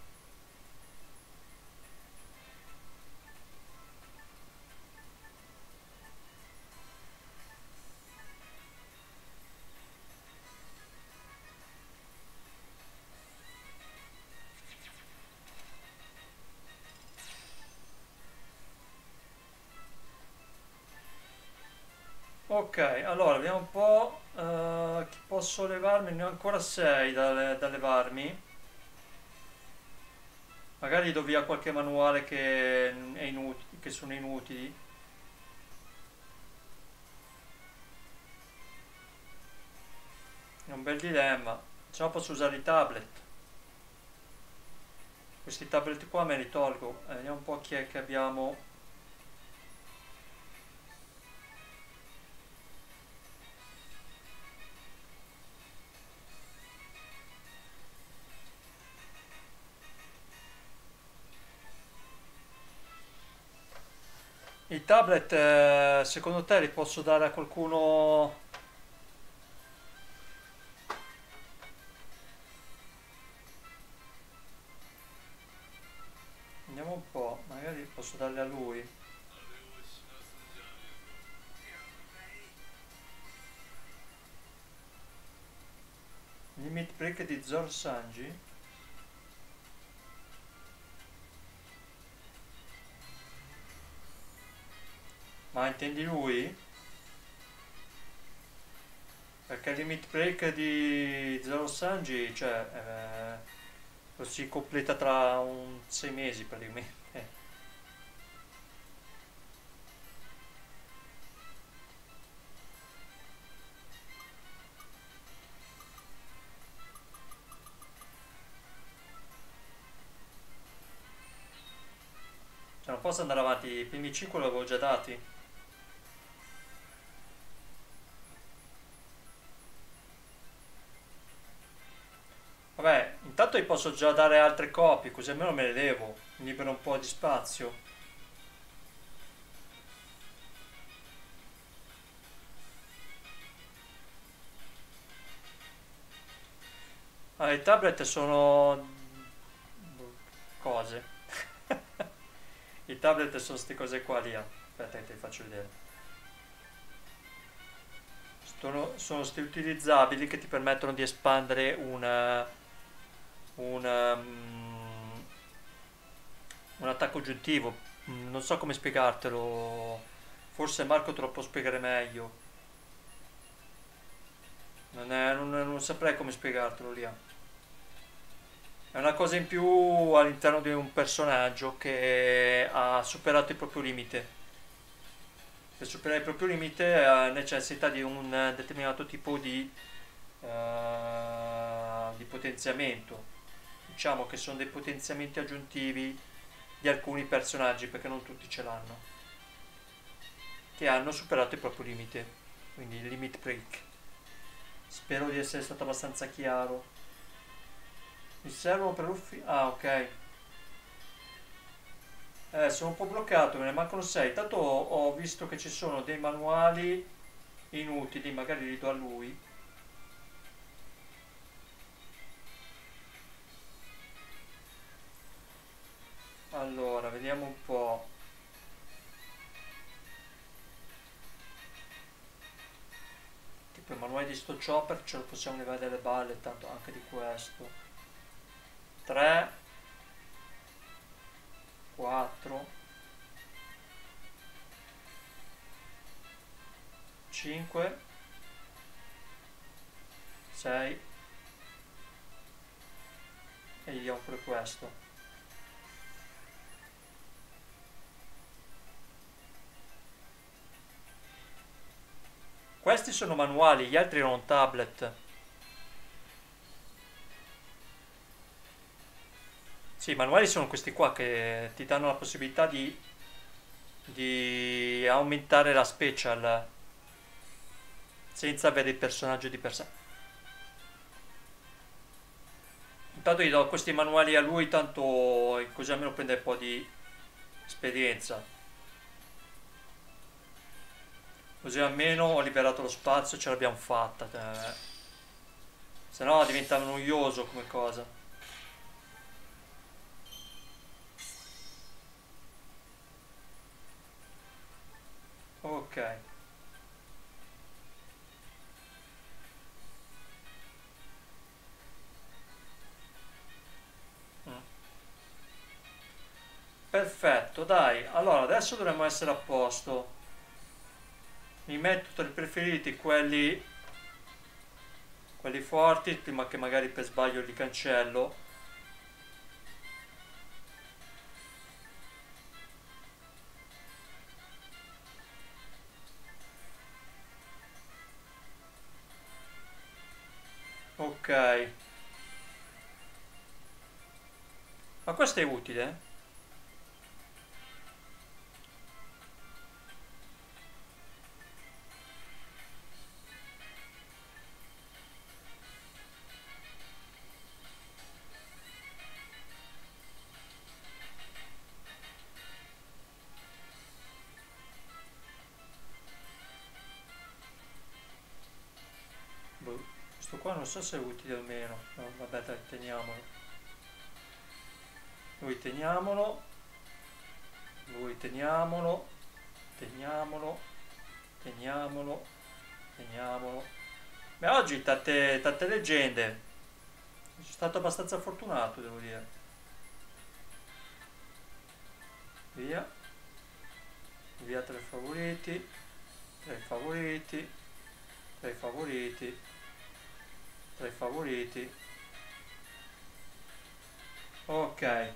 S1: Ok, allora vediamo un po'. Eh, chi posso levarmi? Ne ho ancora sei da, da levarmi. Magari do via qualche manuale che, è inutile, che sono inutili. È un bel dilemma. Se no posso usare i tablet. Questi tablet qua me li tolgo. Eh, vediamo un po' chi è che abbiamo. I tablet, eh, secondo te li posso dare a qualcuno? po', magari posso darle a lui. Limit break di Zoro Sanji? Ma intendi lui? Perché il limit break di Zoro Sanji, cioè, eh, lo si completa tra un sei mesi praticamente. Cioè, non posso andare avanti, i primi cinque li avevo già dati. Vabbè, intanto gli posso già dare altre copie, così almeno me le levo, mi libero un po' di spazio. Ah, i tablet sono cose. I tablet sono queste cose qua lì. ah. Aspetta che te li faccio vedere. Sono, sono questi utilizzabili che ti permettono di espandere una, una, mm, un attacco aggiuntivo. Mm, Non so come spiegartelo. Forse Marco te lo può spiegare meglio. Non, è- non- non saprei come spiegartelo lì. ah. È una cosa in più all'interno di un personaggio che ha superato il proprio limite. Per superare il proprio limite ha necessità di un determinato tipo di, eh, di potenziamento. Diciamo che sono dei potenziamenti aggiuntivi di alcuni personaggi, perché non tutti ce l'hanno, che hanno superato il proprio limite, quindi il limit break. Spero di essere stato abbastanza chiaro. Mi servono per l'ufficio. Ah, ok. Eh, sono un po' bloccato, me ne mancano sei. Tanto ho, ho visto che ci sono dei manuali inutili, magari li do a lui. Allora, vediamo un po'. Tipo il manuale di sto chopper ce lo possiamo levare dalle balle, tanto anche di questo. tre, quattro, cinque, sei e gli diamo pure questo. Questi sono manuali, gli altri erano tablet. Sì, i manuali sono questi qua che ti danno la possibilità di, di aumentare la special senza avere il personaggio di per sé. Intanto gli do questi manuali a lui, tanto così almeno prende un po' di esperienza. Così almeno ho liberato lo spazio, ce l'abbiamo fatta. eh. Se no diventa noioso come cosa. Ok. Mm. Perfetto, dai. Allora, adesso dovremmo essere a posto. Mi metto tra i preferiti quelli, quelli forti, prima che magari per sbaglio li cancello. Ok. Ma questo è utile? Boh, questo qua non so se è utile o meno. No, vabbè, dai, teniamolo. Noi teniamolo. Lui teniamolo, teniamolo, teniamolo, teniamolo. Beh, oggi tante, tante leggende. Sono stato abbastanza fortunato, devo dire. Via, via tre favoriti, tre favoriti, tre favoriti, tre favoriti. Ok.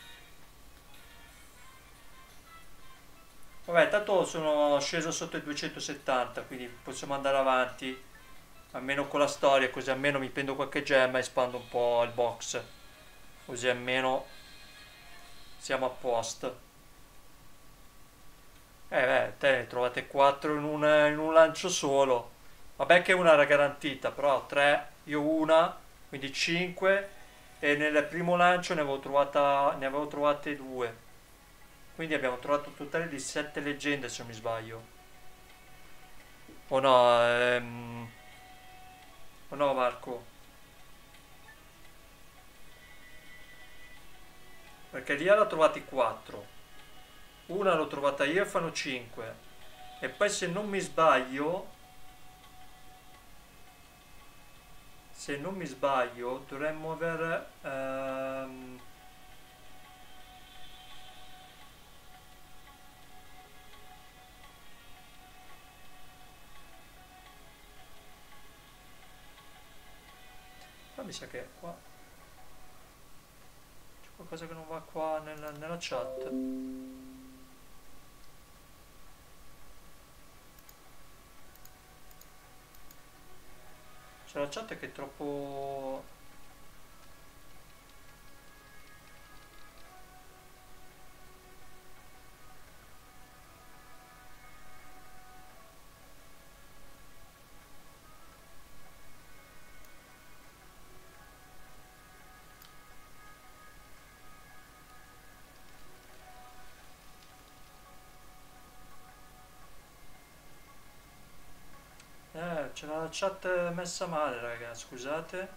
S1: Vabbè, tanto sono sceso sotto i duecentosettanta, quindi possiamo andare avanti, almeno con la storia, così almeno mi prendo qualche gemma e espando un po' il box, così almeno siamo a posto. Eh beh, te ne trovate quattro in un, in un lancio solo. Vabbè che una era garantita, però tre, io una, quindi cinque, e nel primo lancio ne avevo trovata, ne avevo trovate due. Quindi abbiamo trovato un totale di sette leggende se non mi sbaglio. O no, ehm, o no Marco? Perché lì l'ho trovati quattro. Una l'ho trovata io e fanno cinque. E poi se non mi sbaglio, se non mi sbaglio, dovremmo aver... ehm, qua mi sa che qua c'è qualcosa che non va qua nella, nella chat. C'è la chat che è troppo... Eh, c'è la chat messa male, raga, scusate.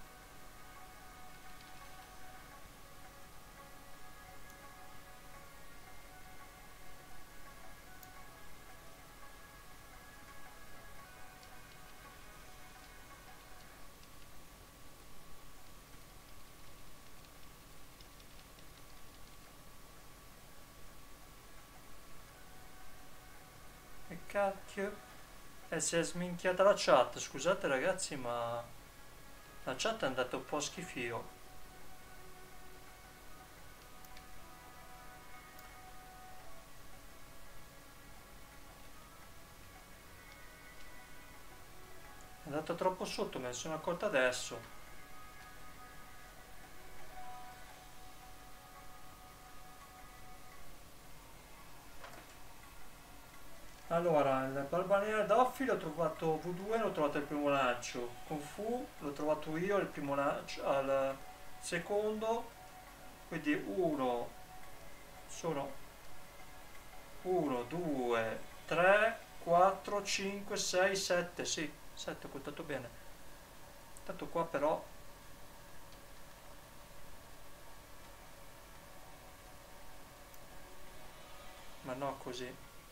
S1: Che cacchio? Eh, si è sminchiata la chat, scusate ragazzi, ma la chat è andata un po' a schifio. È andata troppo sotto, me ne sono accorta adesso. Allora, il Barbanera Doffi l'ho trovato V due, l'ho trovato al primo lancio. Kung Fu l'ho trovato io al primo lancio, al secondo. Quindi uno, sono uno, due, tre, quattro, cinque, sei, sette. Sì, sette, ho contato bene. Tanto qua però, ma no così.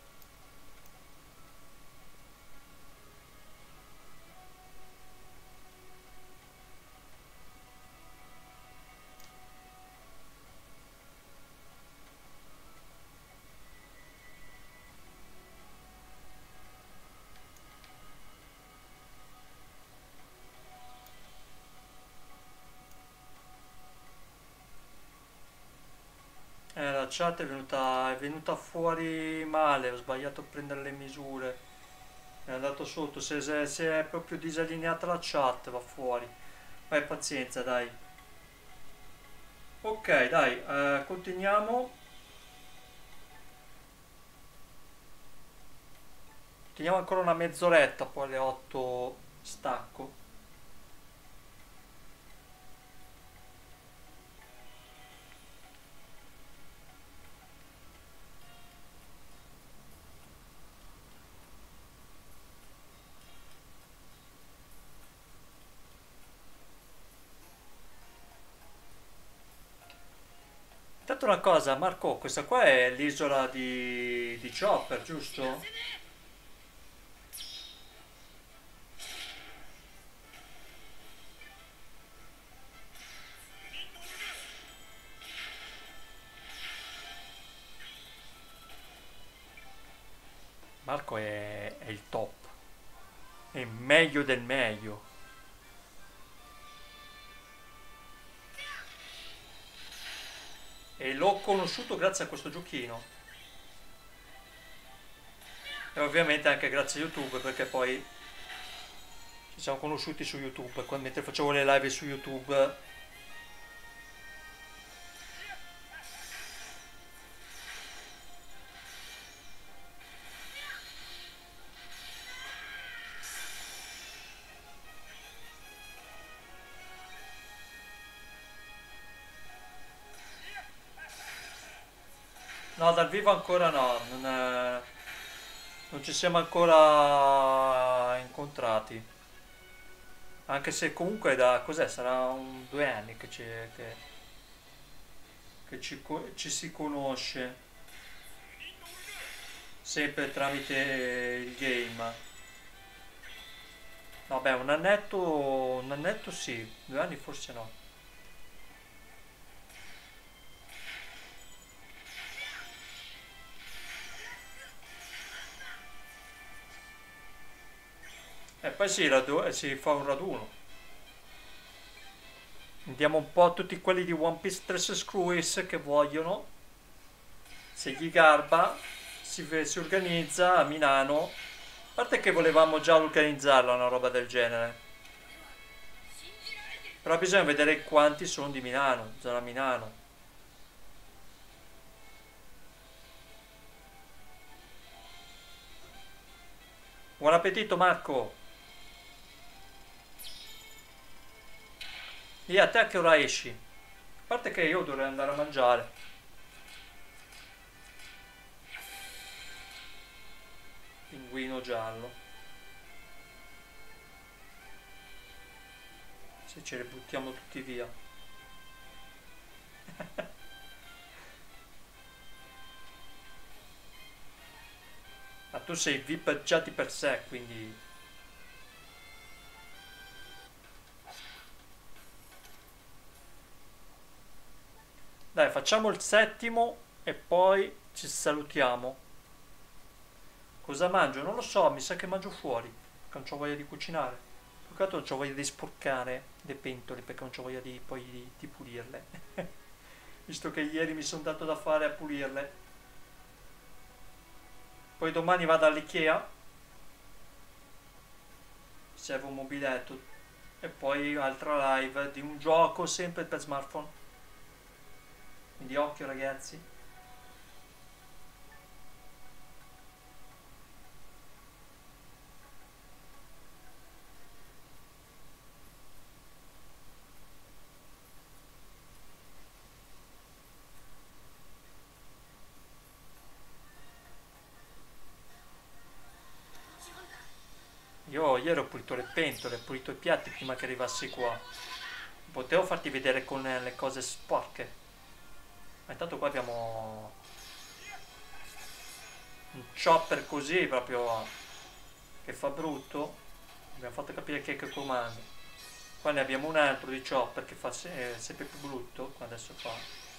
S1: Eh, la chat è venuta, è venuta fuori male, ho sbagliato a prendere le misure. È andato sotto, se, se- se è proprio disallineata la chat va fuori. Vai, pazienza, dai. Ok, dai, eh, continuiamo. Teniamo ancora una mezz'oretta, poi alle otto stacco. Aspetta una cosa, Marco, questa qua è l'isola di, di Chopper, giusto? Marco è, è il top, è meglio del meglio. E l'ho conosciuto grazie a questo giochino. E ovviamente anche grazie a YouTube, perché poi ci siamo conosciuti su YouTube. Quando, mentre facevo le live su YouTube. No, dal vivo ancora no, non, è- non ci siamo ancora incontrati. Anche se comunque da cos'è? Sarà un due anni che ci, che, che ci, co- ci si conosce, sempre tramite il game. Vabbè, un annetto, un annetto sì, due anni forse no. E poi si, radu- eh, si fa un raduno. Andiamo un po' a tutti quelli di One Piece Stress Screws che vogliono, se gli garba, si, ve- si organizza a Milano. A parte che volevamo già organizzarla una roba del genere. Però bisogna vedere quanti sono di Milano, zona Milano. Buon appetito Marco! E a te a che ora esci? A parte che io dovrei andare a mangiare. Pinguino giallo. Se ce le buttiamo tutti via. Ma tu sei V I P già di per sé, quindi. Dai, facciamo il settimo e poi ci salutiamo. Cosa mangio? Non lo so, mi sa che mangio fuori, perché non ho voglia di cucinare. Più che altro non ho voglia di sporcare le pentole, perché non ho voglia di, poi di, di pulirle. Visto che ieri mi sono dato da fare a pulirle. Poi domani vado all'Ikea, serve un mobiletto. E poi altra live di un gioco sempre per smartphone. Quindi occhio ragazzi. Io ieri ho pulito le pentole, ho pulito i piatti prima che arrivassi qua. Potevo farti vedere con le cose sporche. Ma intanto qua abbiamo un chopper così proprio che fa brutto. Abbiamo fatto capire chi è che comanda. Qua ne abbiamo un altro di chopper che fa se- eh, sempre più brutto. Adesso fa.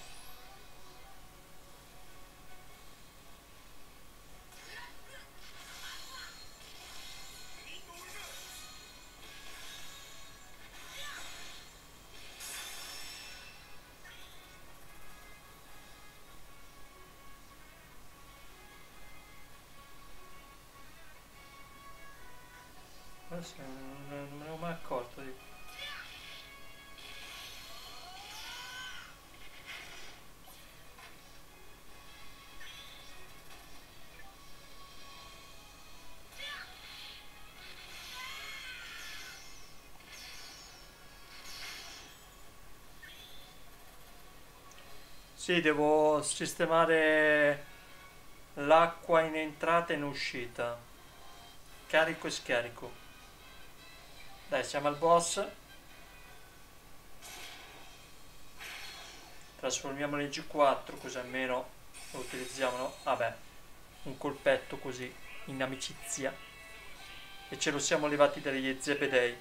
S1: Adesso non, non me ne ho mai accorto di. Sì, devo sistemare l'acqua in entrata e in uscita. Carico e scarico. Dai, siamo al boss. trasformiamolo in G quattro così almeno lo utilizziamo, no? Vabbè, un colpetto così in amicizia e ce lo siamo levati dagli zebedei.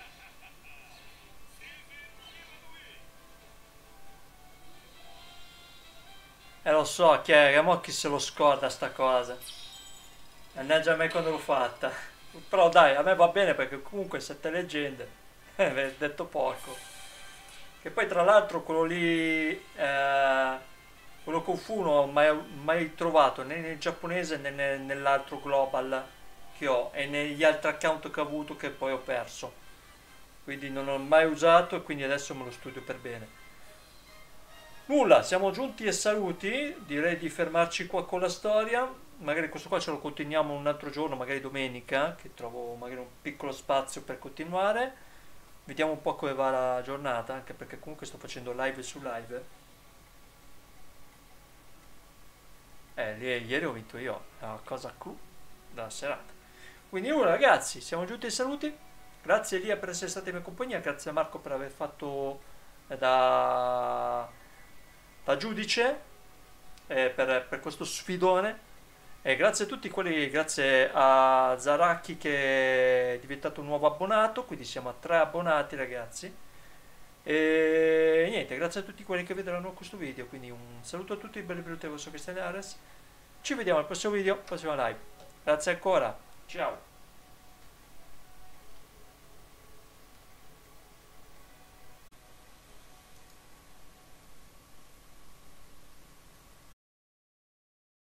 S1: E lo so che è, mo chi se lo scorda sta cosa. Mannaggia a me quando l'ho fatta. Però dai, a me va bene perché comunque sette leggende. Eh, detto poco. Che poi tra l'altro quello lì, eh, quello con Fu non ho mai, mai trovato né nel giapponese né nel- nell'altro global che ho e negli altri account che ho avuto che poi ho perso. Quindi non l'ho mai usato e quindi adesso me lo studio per bene. Nulla, siamo giunti ai saluti, direi di fermarci qua con la storia, magari questo qua ce lo continuiamo un altro giorno, magari domenica, che trovo magari un piccolo spazio per continuare, vediamo un po' come va la giornata, anche perché comunque sto facendo live su live. Eh, li- ieri ho vinto io, la cosa clou della serata. Quindi nulla ragazzi, siamo giunti ai saluti, grazie Elia per essere stati in mia compagnia, grazie a Marco per aver fatto eh, da, da giudice eh, per, per questo sfidone. E grazie a tutti quelli, grazie a Zaracchi che è diventato un nuovo abbonato, quindi siamo a tre abbonati ragazzi. E niente, grazie a tutti quelli che vedranno questo video, quindi un saluto a tutti, belli benvenuti a vostro Cristian Ares. Ci vediamo al prossimo video, prossima live. Grazie ancora, ciao!